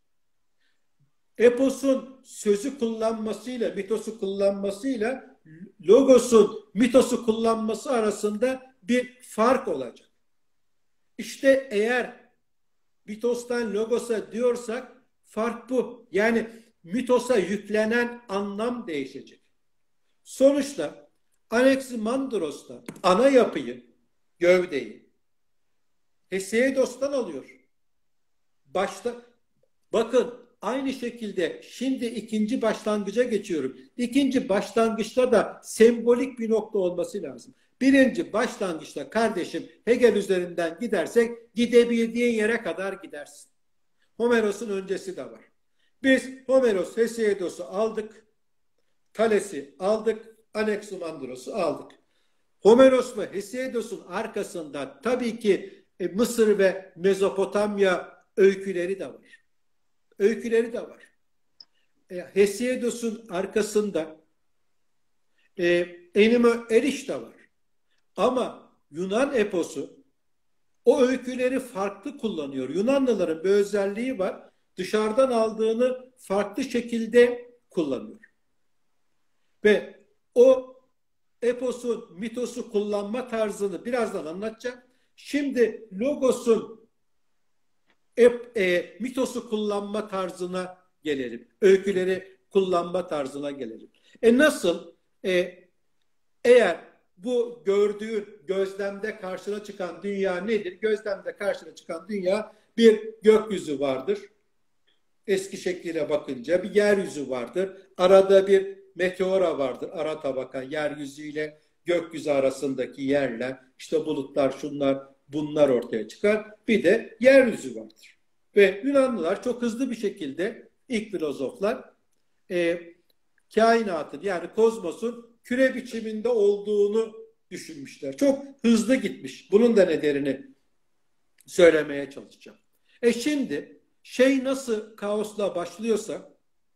Eposun sözü kullanmasıyla, mitosu kullanmasıyla logosun mitosu kullanması arasında bir fark olacak. İşte eğer mitostan logosa diyorsak fark bu. Yani mitosa yüklenen anlam değişecek. Sonuçta Anaximandros'ta ana yapıyı, gövdeyi Hesiodos'tan alıyor. Başta bakın aynı şekilde şimdi ikinci başlangıca geçiyorum. İkinci başlangıçta da sembolik bir nokta olması lazım. Birinci başlangıçta kardeşim Hegel üzerinden gidersek gidebildiğin yere kadar gidersin. Homeros'un öncesi de var. Biz Homeros, Hesiodos'u aldık. Thales'i aldık. Anaximandros'u aldık. Homeros ve Hesiodos'un arkasında tabii ki e, Mısır ve Mezopotamya öyküleri de var. Öyküleri de var. E, Hesiodos'un arkasında e, Enimo Eriş de var. Ama Yunan eposu o öyküleri farklı kullanıyor. Yunanlıların bir özelliği var. Dışarıdan aldığını farklı şekilde kullanıyor. Ve o eposun, mitosu kullanma tarzını birazdan anlatacağım. Şimdi Logos'un ep, e, mitosu kullanma tarzına gelelim. Öyküleri kullanma tarzına gelelim. E nasıl? E, eğer bu gördüğün gözlemde karşına çıkan dünya nedir? Gözlemde karşına çıkan dünya bir gökyüzü vardır. Eski şekliyle bakınca bir yeryüzü vardır. Arada bir meteora vardır. Ara tabaka yeryüzüyle gökyüzü arasındaki yerler, işte bulutlar, şunlar, bunlar ortaya çıkar. Bir de yeryüzü vardır. Ve Yunanlılar çok hızlı bir şekilde ilk filozoflar e, kainatın yani kozmosun küre biçiminde olduğunu düşünmüşler. Çok hızlı gitmiş. Bunun da nedenini söylemeye çalışacağım. E şimdi şey nasıl kaosla başlıyorsa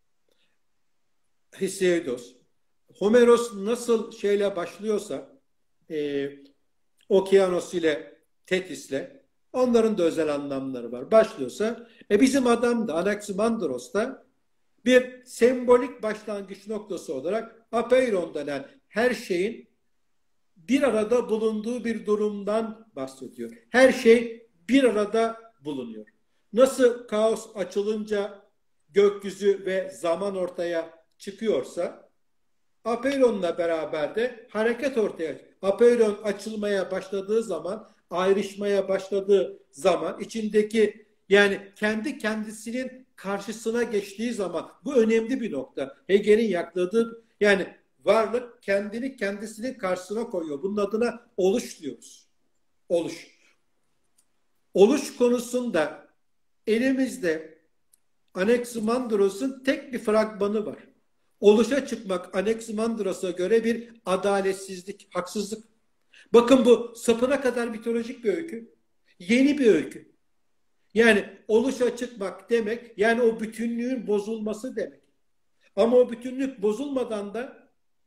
Hesiodos, Homeros nasıl şeyle başlıyorsa e, Okyanos ile Tetis'le onların da özel anlamları var. Başlıyorsa e bizim adam da Anaximandros da bir sembolik başlangıç noktası olarak apeiron denen her şeyin bir arada bulunduğu bir durumdan bahsediyor. Her şey bir arada bulunuyor. Nasıl kaos açılınca gökyüzü ve zaman ortaya çıkıyorsa apeironla beraber de hareket ortaya çıkıyor. Apeiron açılmaya başladığı zaman, ayrışmaya başladığı zaman içindeki yani kendi kendisinin karşısına geçtiği zaman bu önemli bir nokta. Hegel'in yakladığı yani varlık kendini kendisinin karşısına koyuyor. Bunun adına oluş diyoruz. Oluş. Oluş konusunda elimizde Anaximandros'un tek bir fragmanı var. Oluşa çıkmak Anaximandros'a göre bir adaletsizlik, haksızlık. Bakın bu sapına kadar mitolojik bir öykü. Yeni bir öykü. Yani oluşa çıkmak demek, yani o bütünlüğün bozulması demek. Ama o bütünlük bozulmadan da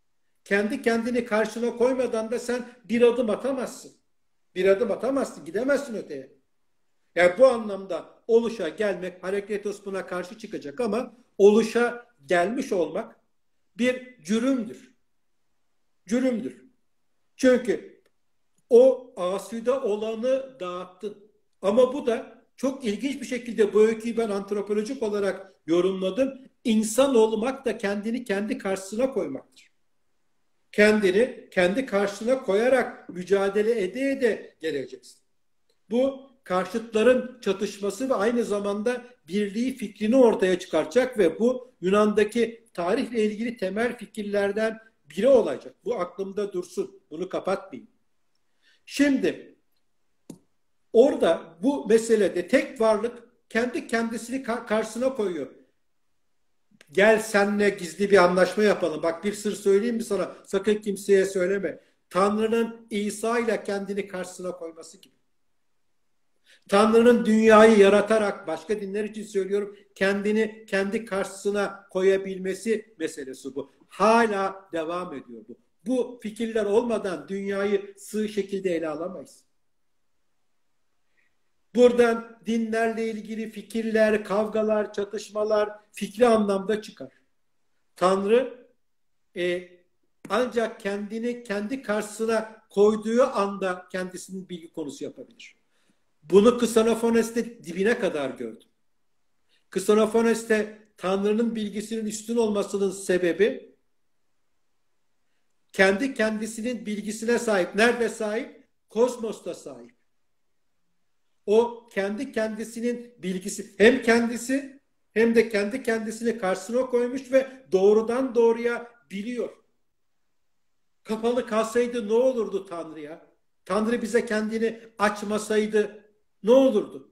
kendi kendini karşına koymadan da sen bir adım atamazsın. Bir adım atamazsın, gidemezsin öteye. Yani bu anlamda oluşa gelmek, Harekletos buna karşı çıkacak ama oluşa gelmiş olmak bir cürümdür. Cürümdür. Çünkü o asüde olanı dağıttın. Ama bu da çok ilginç bir şekilde bu öyküyü ben antropolojik olarak yorumladım. İnsan olmak da kendini kendi karşısına koymaktır. Kendini kendi karşısına koyarak mücadele ede ede geleceksin. Bu karşıtların çatışması ve aynı zamanda birliği fikrini ortaya çıkaracak ve bu Yunan'daki tarihle ilgili temel fikirlerden biri olacak. Bu aklımda dursun. Bunu kapatmayayım. Şimdi orada bu meselede tek varlık kendi kendisini karşısına koyuyor. Gel seninle gizli bir anlaşma yapalım. Bak bir sır söyleyeyim mi sana? Sakın kimseye söyleme. Tanrı'nın İsa ile kendini karşısına koyması gibi. Tanrı'nın dünyayı yaratarak, başka dinler için söylüyorum, kendini kendi karşısına koyabilmesi meselesi bu. Hala devam ediyor bu. Bu fikirler olmadan dünyayı sığ şekilde ele alamayız. Buradan dinlerle ilgili fikirler, kavgalar, çatışmalar fikri anlamda çıkar. Tanrı e, ancak kendini kendi karşısına koyduğu anda kendisinin bilgi konusu yapabilir. Bunu Ksenophones'te dibine kadar gördüm. Ksenophones'te Tanrı'nın bilgisinin üstün olmasının sebebi kendi kendisinin bilgisine sahip. Nerede sahip? Kozmosta sahip. O kendi kendisinin bilgisi, hem kendisi hem de kendi kendisini karşısına koymuş ve doğrudan doğruya biliyor. Kapalı kalsaydı ne olurdu Tanrı'ya? Tanrı bize kendini açmasaydı ne olurdu?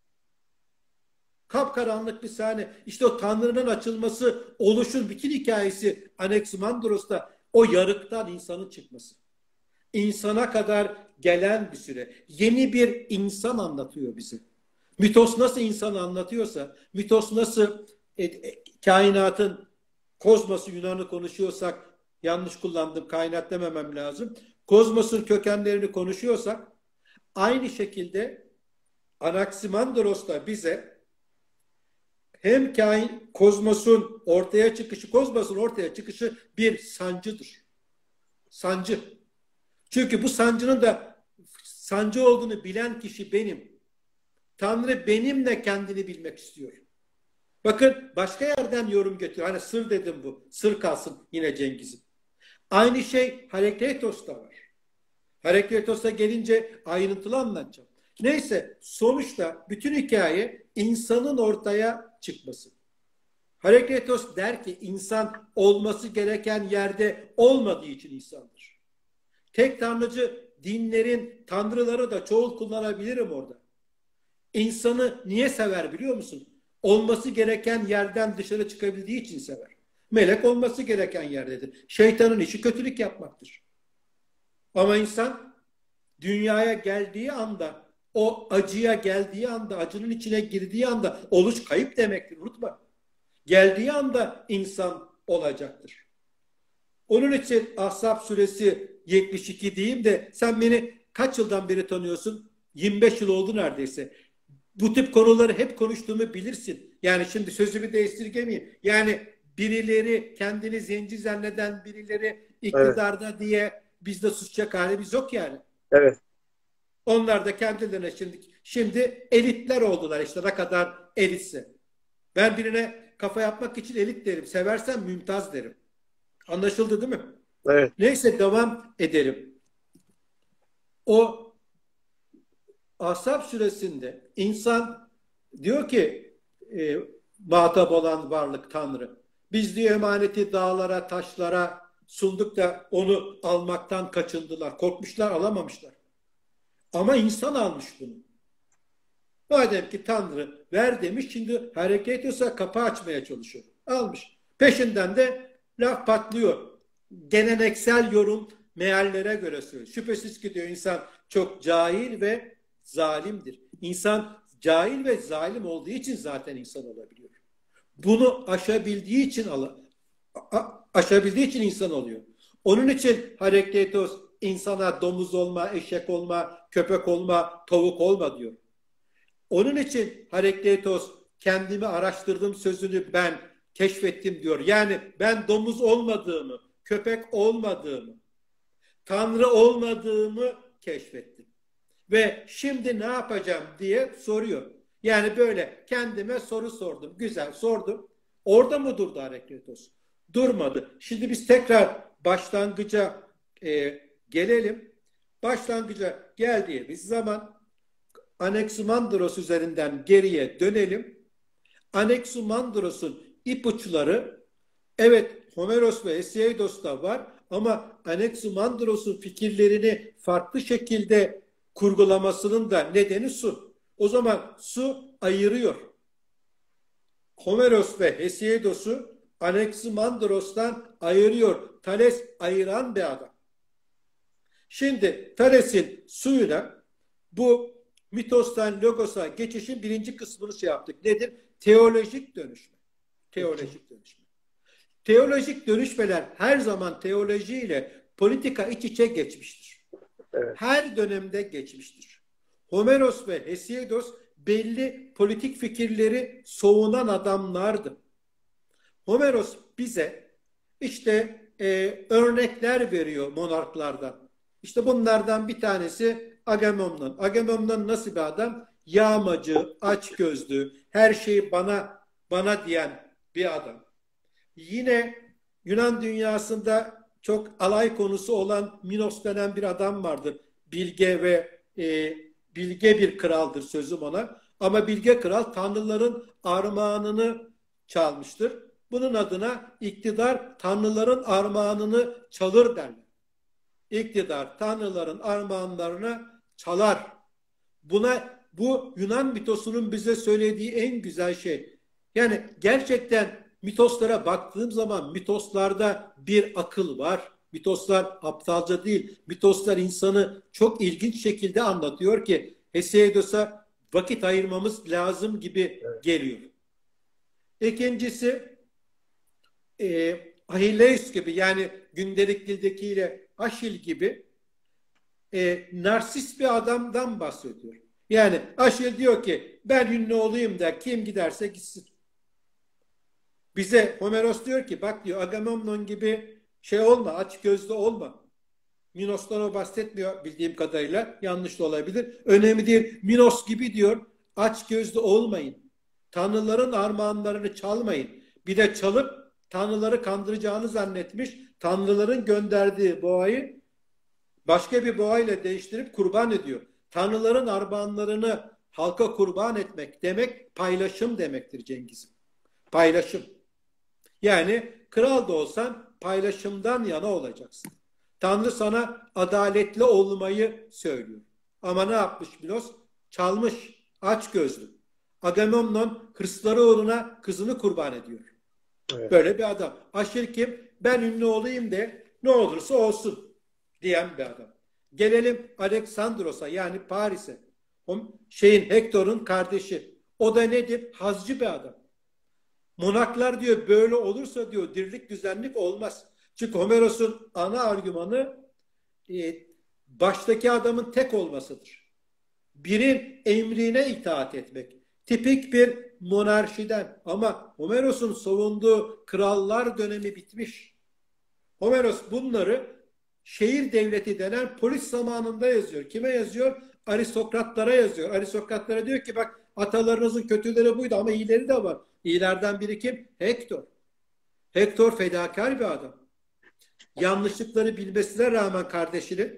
Kapkaranlık bir sahne. İşte o Tanrı'nın açılması, oluşun bütün hikayesi Anaximandros'ta o yarıktan insanın çıkması. İnsana kadar gelen bir süre. Yeni bir insan anlatıyor bize. Mitos nasıl insanı anlatıyorsa, mitos nasıl e, e, kainatın, kozmosu Yunan'ı konuşuyorsak, yanlış kullandım, kainat dememem lazım. Kozmosun kökenlerini konuşuyorsak, aynı şekilde Anaximandros da bize hem kain, kozmosun ortaya çıkışı, kozmosun ortaya çıkışı bir sancıdır. Sancı. Çünkü bu sancının da sancı olduğunu bilen kişi benim. Tanrı benimle kendini bilmek istiyor. Bakın başka yerden yorum getiriyor. Hani sır dedim bu. Sır kalsın yine Cengiz'in. Aynı şey Harekletos'ta var. Harekletos'a gelince ayrıntılı anlatacağım. Neyse sonuçta bütün hikaye insanın ortaya çıkması. Harekletos der ki insan olması gereken yerde olmadığı için insandır. Tek tanrıcı dinlerin tanrıları da çoğul kullanabilirim orada. İnsanı niye sever biliyor musun? Olması gereken yerden dışarı çıkabildiği için sever. Melek olması gereken yerdedir. Şeytanın işi kötülük yapmaktır. Ama insan dünyaya geldiği anda, o acıya geldiği anda, acının içine girdiği anda oluş kayıp demektir. Unutma. Geldiği anda insan olacaktır. Onun için Ahzab suresi yetmiş iki diyeyim de sen beni kaç yıldan beri tanıyorsun? yirmi beş yıl oldu neredeyse. Bu tip konuları hep konuştuğumu bilirsin. Yani şimdi sözümü değiştirgemeyeyim. Yani birileri kendini zenci zanneden birileri iktidarda evet. diye bizde susacak halimiz yok yani. Evet. Onlar da kendilerine şimdi şimdi elitler oldular işte ne kadar elitse. Ben birine kafa yapmak için elit derim. Seversen mümtaz derim. Anlaşıldı değil mi? Evet. Neyse devam edelim. O Ahzab suresinde insan diyor ki e, muhatap olan varlık Tanrı. Biz diyor emaneti dağlara, taşlara sunduk da onu almaktan kaçındılar. Korkmuşlar, alamamışlar. Ama insan almış bunu. Madem ki Tanrı ver demiş, şimdi hareket ediyorsa kapı açmaya çalışıyor. Almış. Peşinden de laf patlıyor. Geleneksel yorum meallere göre söylüyor. Şüphesiz ki diyor insan çok cahil ve zalimdir. İnsan cahil ve zalim olduğu için zaten insan olabiliyor. Bunu aşabildiği için aşabildiği için insan oluyor. Onun için Herakleitos insana domuz olma, eşek olma, köpek olma, tavuk olma diyor. Onun için Herakleitos kendimi araştırdım sözünü ben keşfettim diyor. Yani ben domuz olmadığımı, köpek olmadığımı, Tanrı olmadığımı keşfettim. Ve şimdi ne yapacağım diye soruyor. Yani böyle kendime soru sordum. Güzel sordum. Orada mı durdu Herakleitos? Durmadı. Şimdi biz tekrar başlangıca e, gelelim. Başlangıca geldiğimiz zaman Anaximandros üzerinden geriye dönelim. Anaximandros'un ipuçları evet Homeros ve Hesiodos'ta var ama Anaximandros'un fikirlerini farklı şekilde kurgulamasının da nedeni su. O zaman su ayırıyor. Homeros ve Hesiodos'u Anaximandros'tan ayırıyor. Thales ayıran bir adam. Şimdi Thales'in suyuna bu mitostan logosa geçişin birinci kısmını şey yaptık. Nedir? Teolojik dönüşme. Teolojik dönüşme. Teolojik dönüşmeler her zaman teolojiyle politika iç içe geçmiştir. Evet. Her dönemde geçmiştir. Homeros ve Hesiodos belli politik fikirleri savunan adamlardı. Homeros bize işte e, örnekler veriyor monarklardan. İşte bunlardan bir tanesi Agamemnon. Agamemnon nasıl bir adam? Yağmacı, açgözlü, her şeyi bana bana diyen bir adam. Yine Yunan dünyasında çok alay konusu olan Minos denen bir adam vardır. Bilge ve e, bilge bir kraldır sözüm ona. Ama bilge kral tanrıların armağanını çalmıştır. Bunun adına iktidar tanrıların armağanını çalır derler. İktidar tanrıların armağanlarını çalar. Buna bu Yunan mitosunun bize söylediği en güzel şey. Yani gerçekten mitoslara baktığım zaman mitoslarda bir akıl var. Mitoslar aptalca değil. Mitoslar insanı çok ilginç şekilde anlatıyor ki Hesiodos'a vakit ayırmamız lazım gibi geliyor. İkincisi e, Ahilleus gibi yani gündelik dildekiyle Aşil gibi e, narsist bir adamdan bahsediyor. Yani Aşil diyor ki ben ünlü olayım da kim giderse gitsin. Bize Homeros diyor ki bak diyor Agamemnon gibi şey olma, aç gözlü olma. Minos'tan o bahsetmiyor bildiğim kadarıyla. Yanlış da olabilir. Önemli değil. Minos gibi diyor aç gözlü olmayın. Tanrıların armağanlarını çalmayın. Bir de çalıp tanrıları kandıracağını zannetmiş. Tanrıların gönderdiği boğayı başka bir boğayla değiştirip kurban ediyor. Tanrıların armağanlarını halka kurban etmek demek paylaşım demektir Cengiz'im. Paylaşım. Yani kral da olsan paylaşımdan yana olacaksın. Tanrı sana adaletli olmayı söylüyor. Ama ne yapmış Minos? Çalmış, açgözlü. Agamemnon hırsları uğruna kızını kurban ediyor. Evet. Böyle bir adam. Aşil kim? Ben ünlü olayım de ne olursa olsun diyen bir adam. Gelelim Aleksandros'a yani Paris'e. O şeyin Hektor'un kardeşi. O da nedir? Hazcı bir adam. Monarklar diyor böyle olursa diyor dirlik düzenlik olmaz. Çünkü Homeros'un ana argümanı e, baştaki adamın tek olmasıdır. Birin emrine itaat etmek. Tipik bir monarşiden ama Homeros'un savunduğu krallar dönemi bitmiş. Homeros bunları şehir devleti denen polis zamanında yazıyor. Kime yazıyor? Aristokratlara yazıyor. Aristokratlara diyor ki bak atalarınızın kötüleri buydu ama iyileri de var. İyilerden biri kim? Hektor. Hektor fedakar bir adam. Yanlışlıkları bilmesine rağmen kardeşini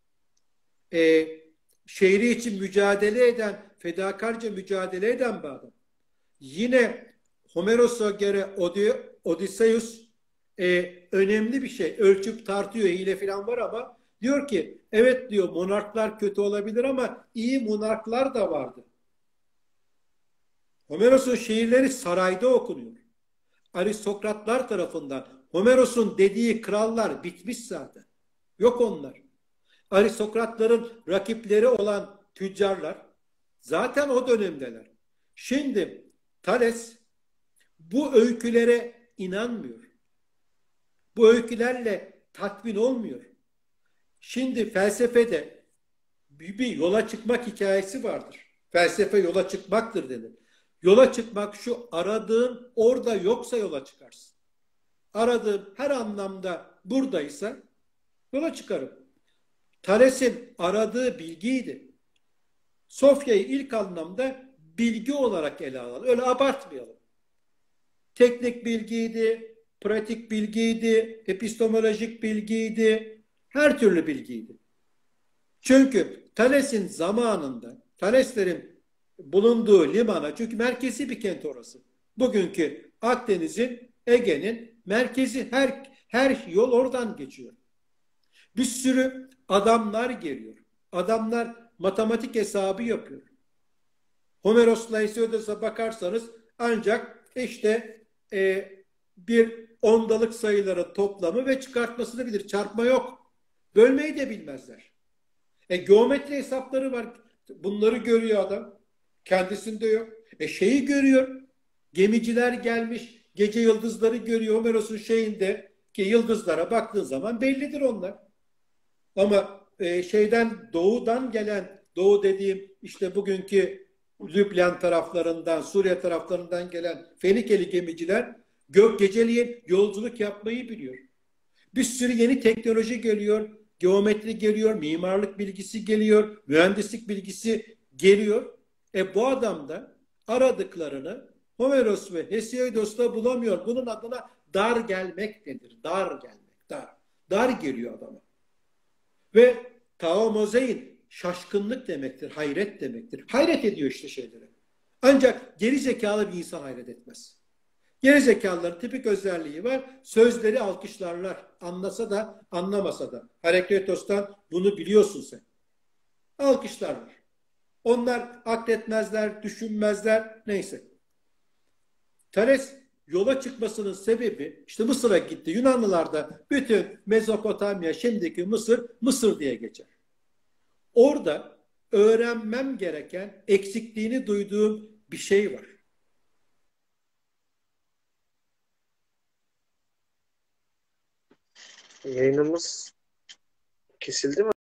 e, şehri için mücadele eden, fedakarca mücadele eden bir adam. Yine Homeros'a göre Odysseus e, önemli bir şey. Ölçüp tartıyor, hile falan var ama diyor ki evet diyor monarklar kötü olabilir ama iyi monarklar da vardı. Homeros'un şiirleri sarayda okunuyor. Aristokratlar tarafından. Homeros'un dediği krallar bitmiş zaten. Yok onlar. Aristokratların rakipleri olan tüccarlar zaten o dönemdeler. Şimdi Thales bu öykülere inanmıyor. Bu öykülerle tatmin olmuyor. Şimdi felsefede bir, bir yola çıkmak hikayesi vardır. Felsefe yola çıkmaktır denir. Yola çıkmak şu: aradığın orada yoksa yola çıkarsın. Aradığım her anlamda buradaysa yola çıkarım. Thales'in aradığı bilgiydi. Sofya'yı ilk anlamda bilgi olarak ele alalım. Öyle abartmayalım. Teknik bilgiydi, pratik bilgiydi, epistemolojik bilgiydi, her türlü bilgiydi. Çünkü Thales'in zamanında, Thaleslerin bulunduğu limana, çünkü merkezi bir kent orası. Bugünkü Akdeniz'in, Ege'nin merkezi, her her yol oradan geçiyor. Bir sürü adamlar geliyor. Adamlar matematik hesabı yapıyor. Homeros'la Hesiodos'a bakarsanız ancak işte e, bir ondalık sayıları toplamı ve çıkartmasını bilir. Çarpma yok. Bölmeyi de bilmezler. E, geometri hesapları var. Bunları görüyor adam. Kendisinde yok. E, şeyi görüyor. Gemiciler gelmiş. Gece yıldızları görüyor. Homeros'un şeyinde ki yıldızlara baktığın zaman bellidir onlar. Ama e, şeyden doğudan gelen, doğu dediğim işte bugünkü Lübnan taraflarından, Suriye taraflarından gelen Fenikeli gemiciler gök geceliğin yolculuk yapmayı biliyor. Bir sürü yeni teknoloji geliyor, geometri geliyor, mimarlık bilgisi geliyor, mühendislik bilgisi geliyor. E bu adam da aradıklarını Homeros ve Hesiodos'ta bulamıyor. Bunun adına dar gelmek nedir? Dar gelmek, dar. Dar geliyor adama. Ve taomozein şaşkınlık demektir, hayret demektir. Hayret ediyor işte şeylere. Ancak geri zekalı bir insan hayret etmez. Geri zekalıların tipik özelliği var. Sözleri alkışlarlar. Anlasa da anlamasa da. Herakleitos'tan bunu biliyorsun sen. Alkışlarlar. Onlar akletmezler, düşünmezler. Neyse. Thales yola çıkmasının sebebi işte Mısır'a gitti. Yunanlılarda bütün Mezopotamya, şimdiki Mısır, Mısır diye geçer. Orada öğrenmem gereken, eksikliğini duyduğum bir şey var. Yayınımız kesildi mi?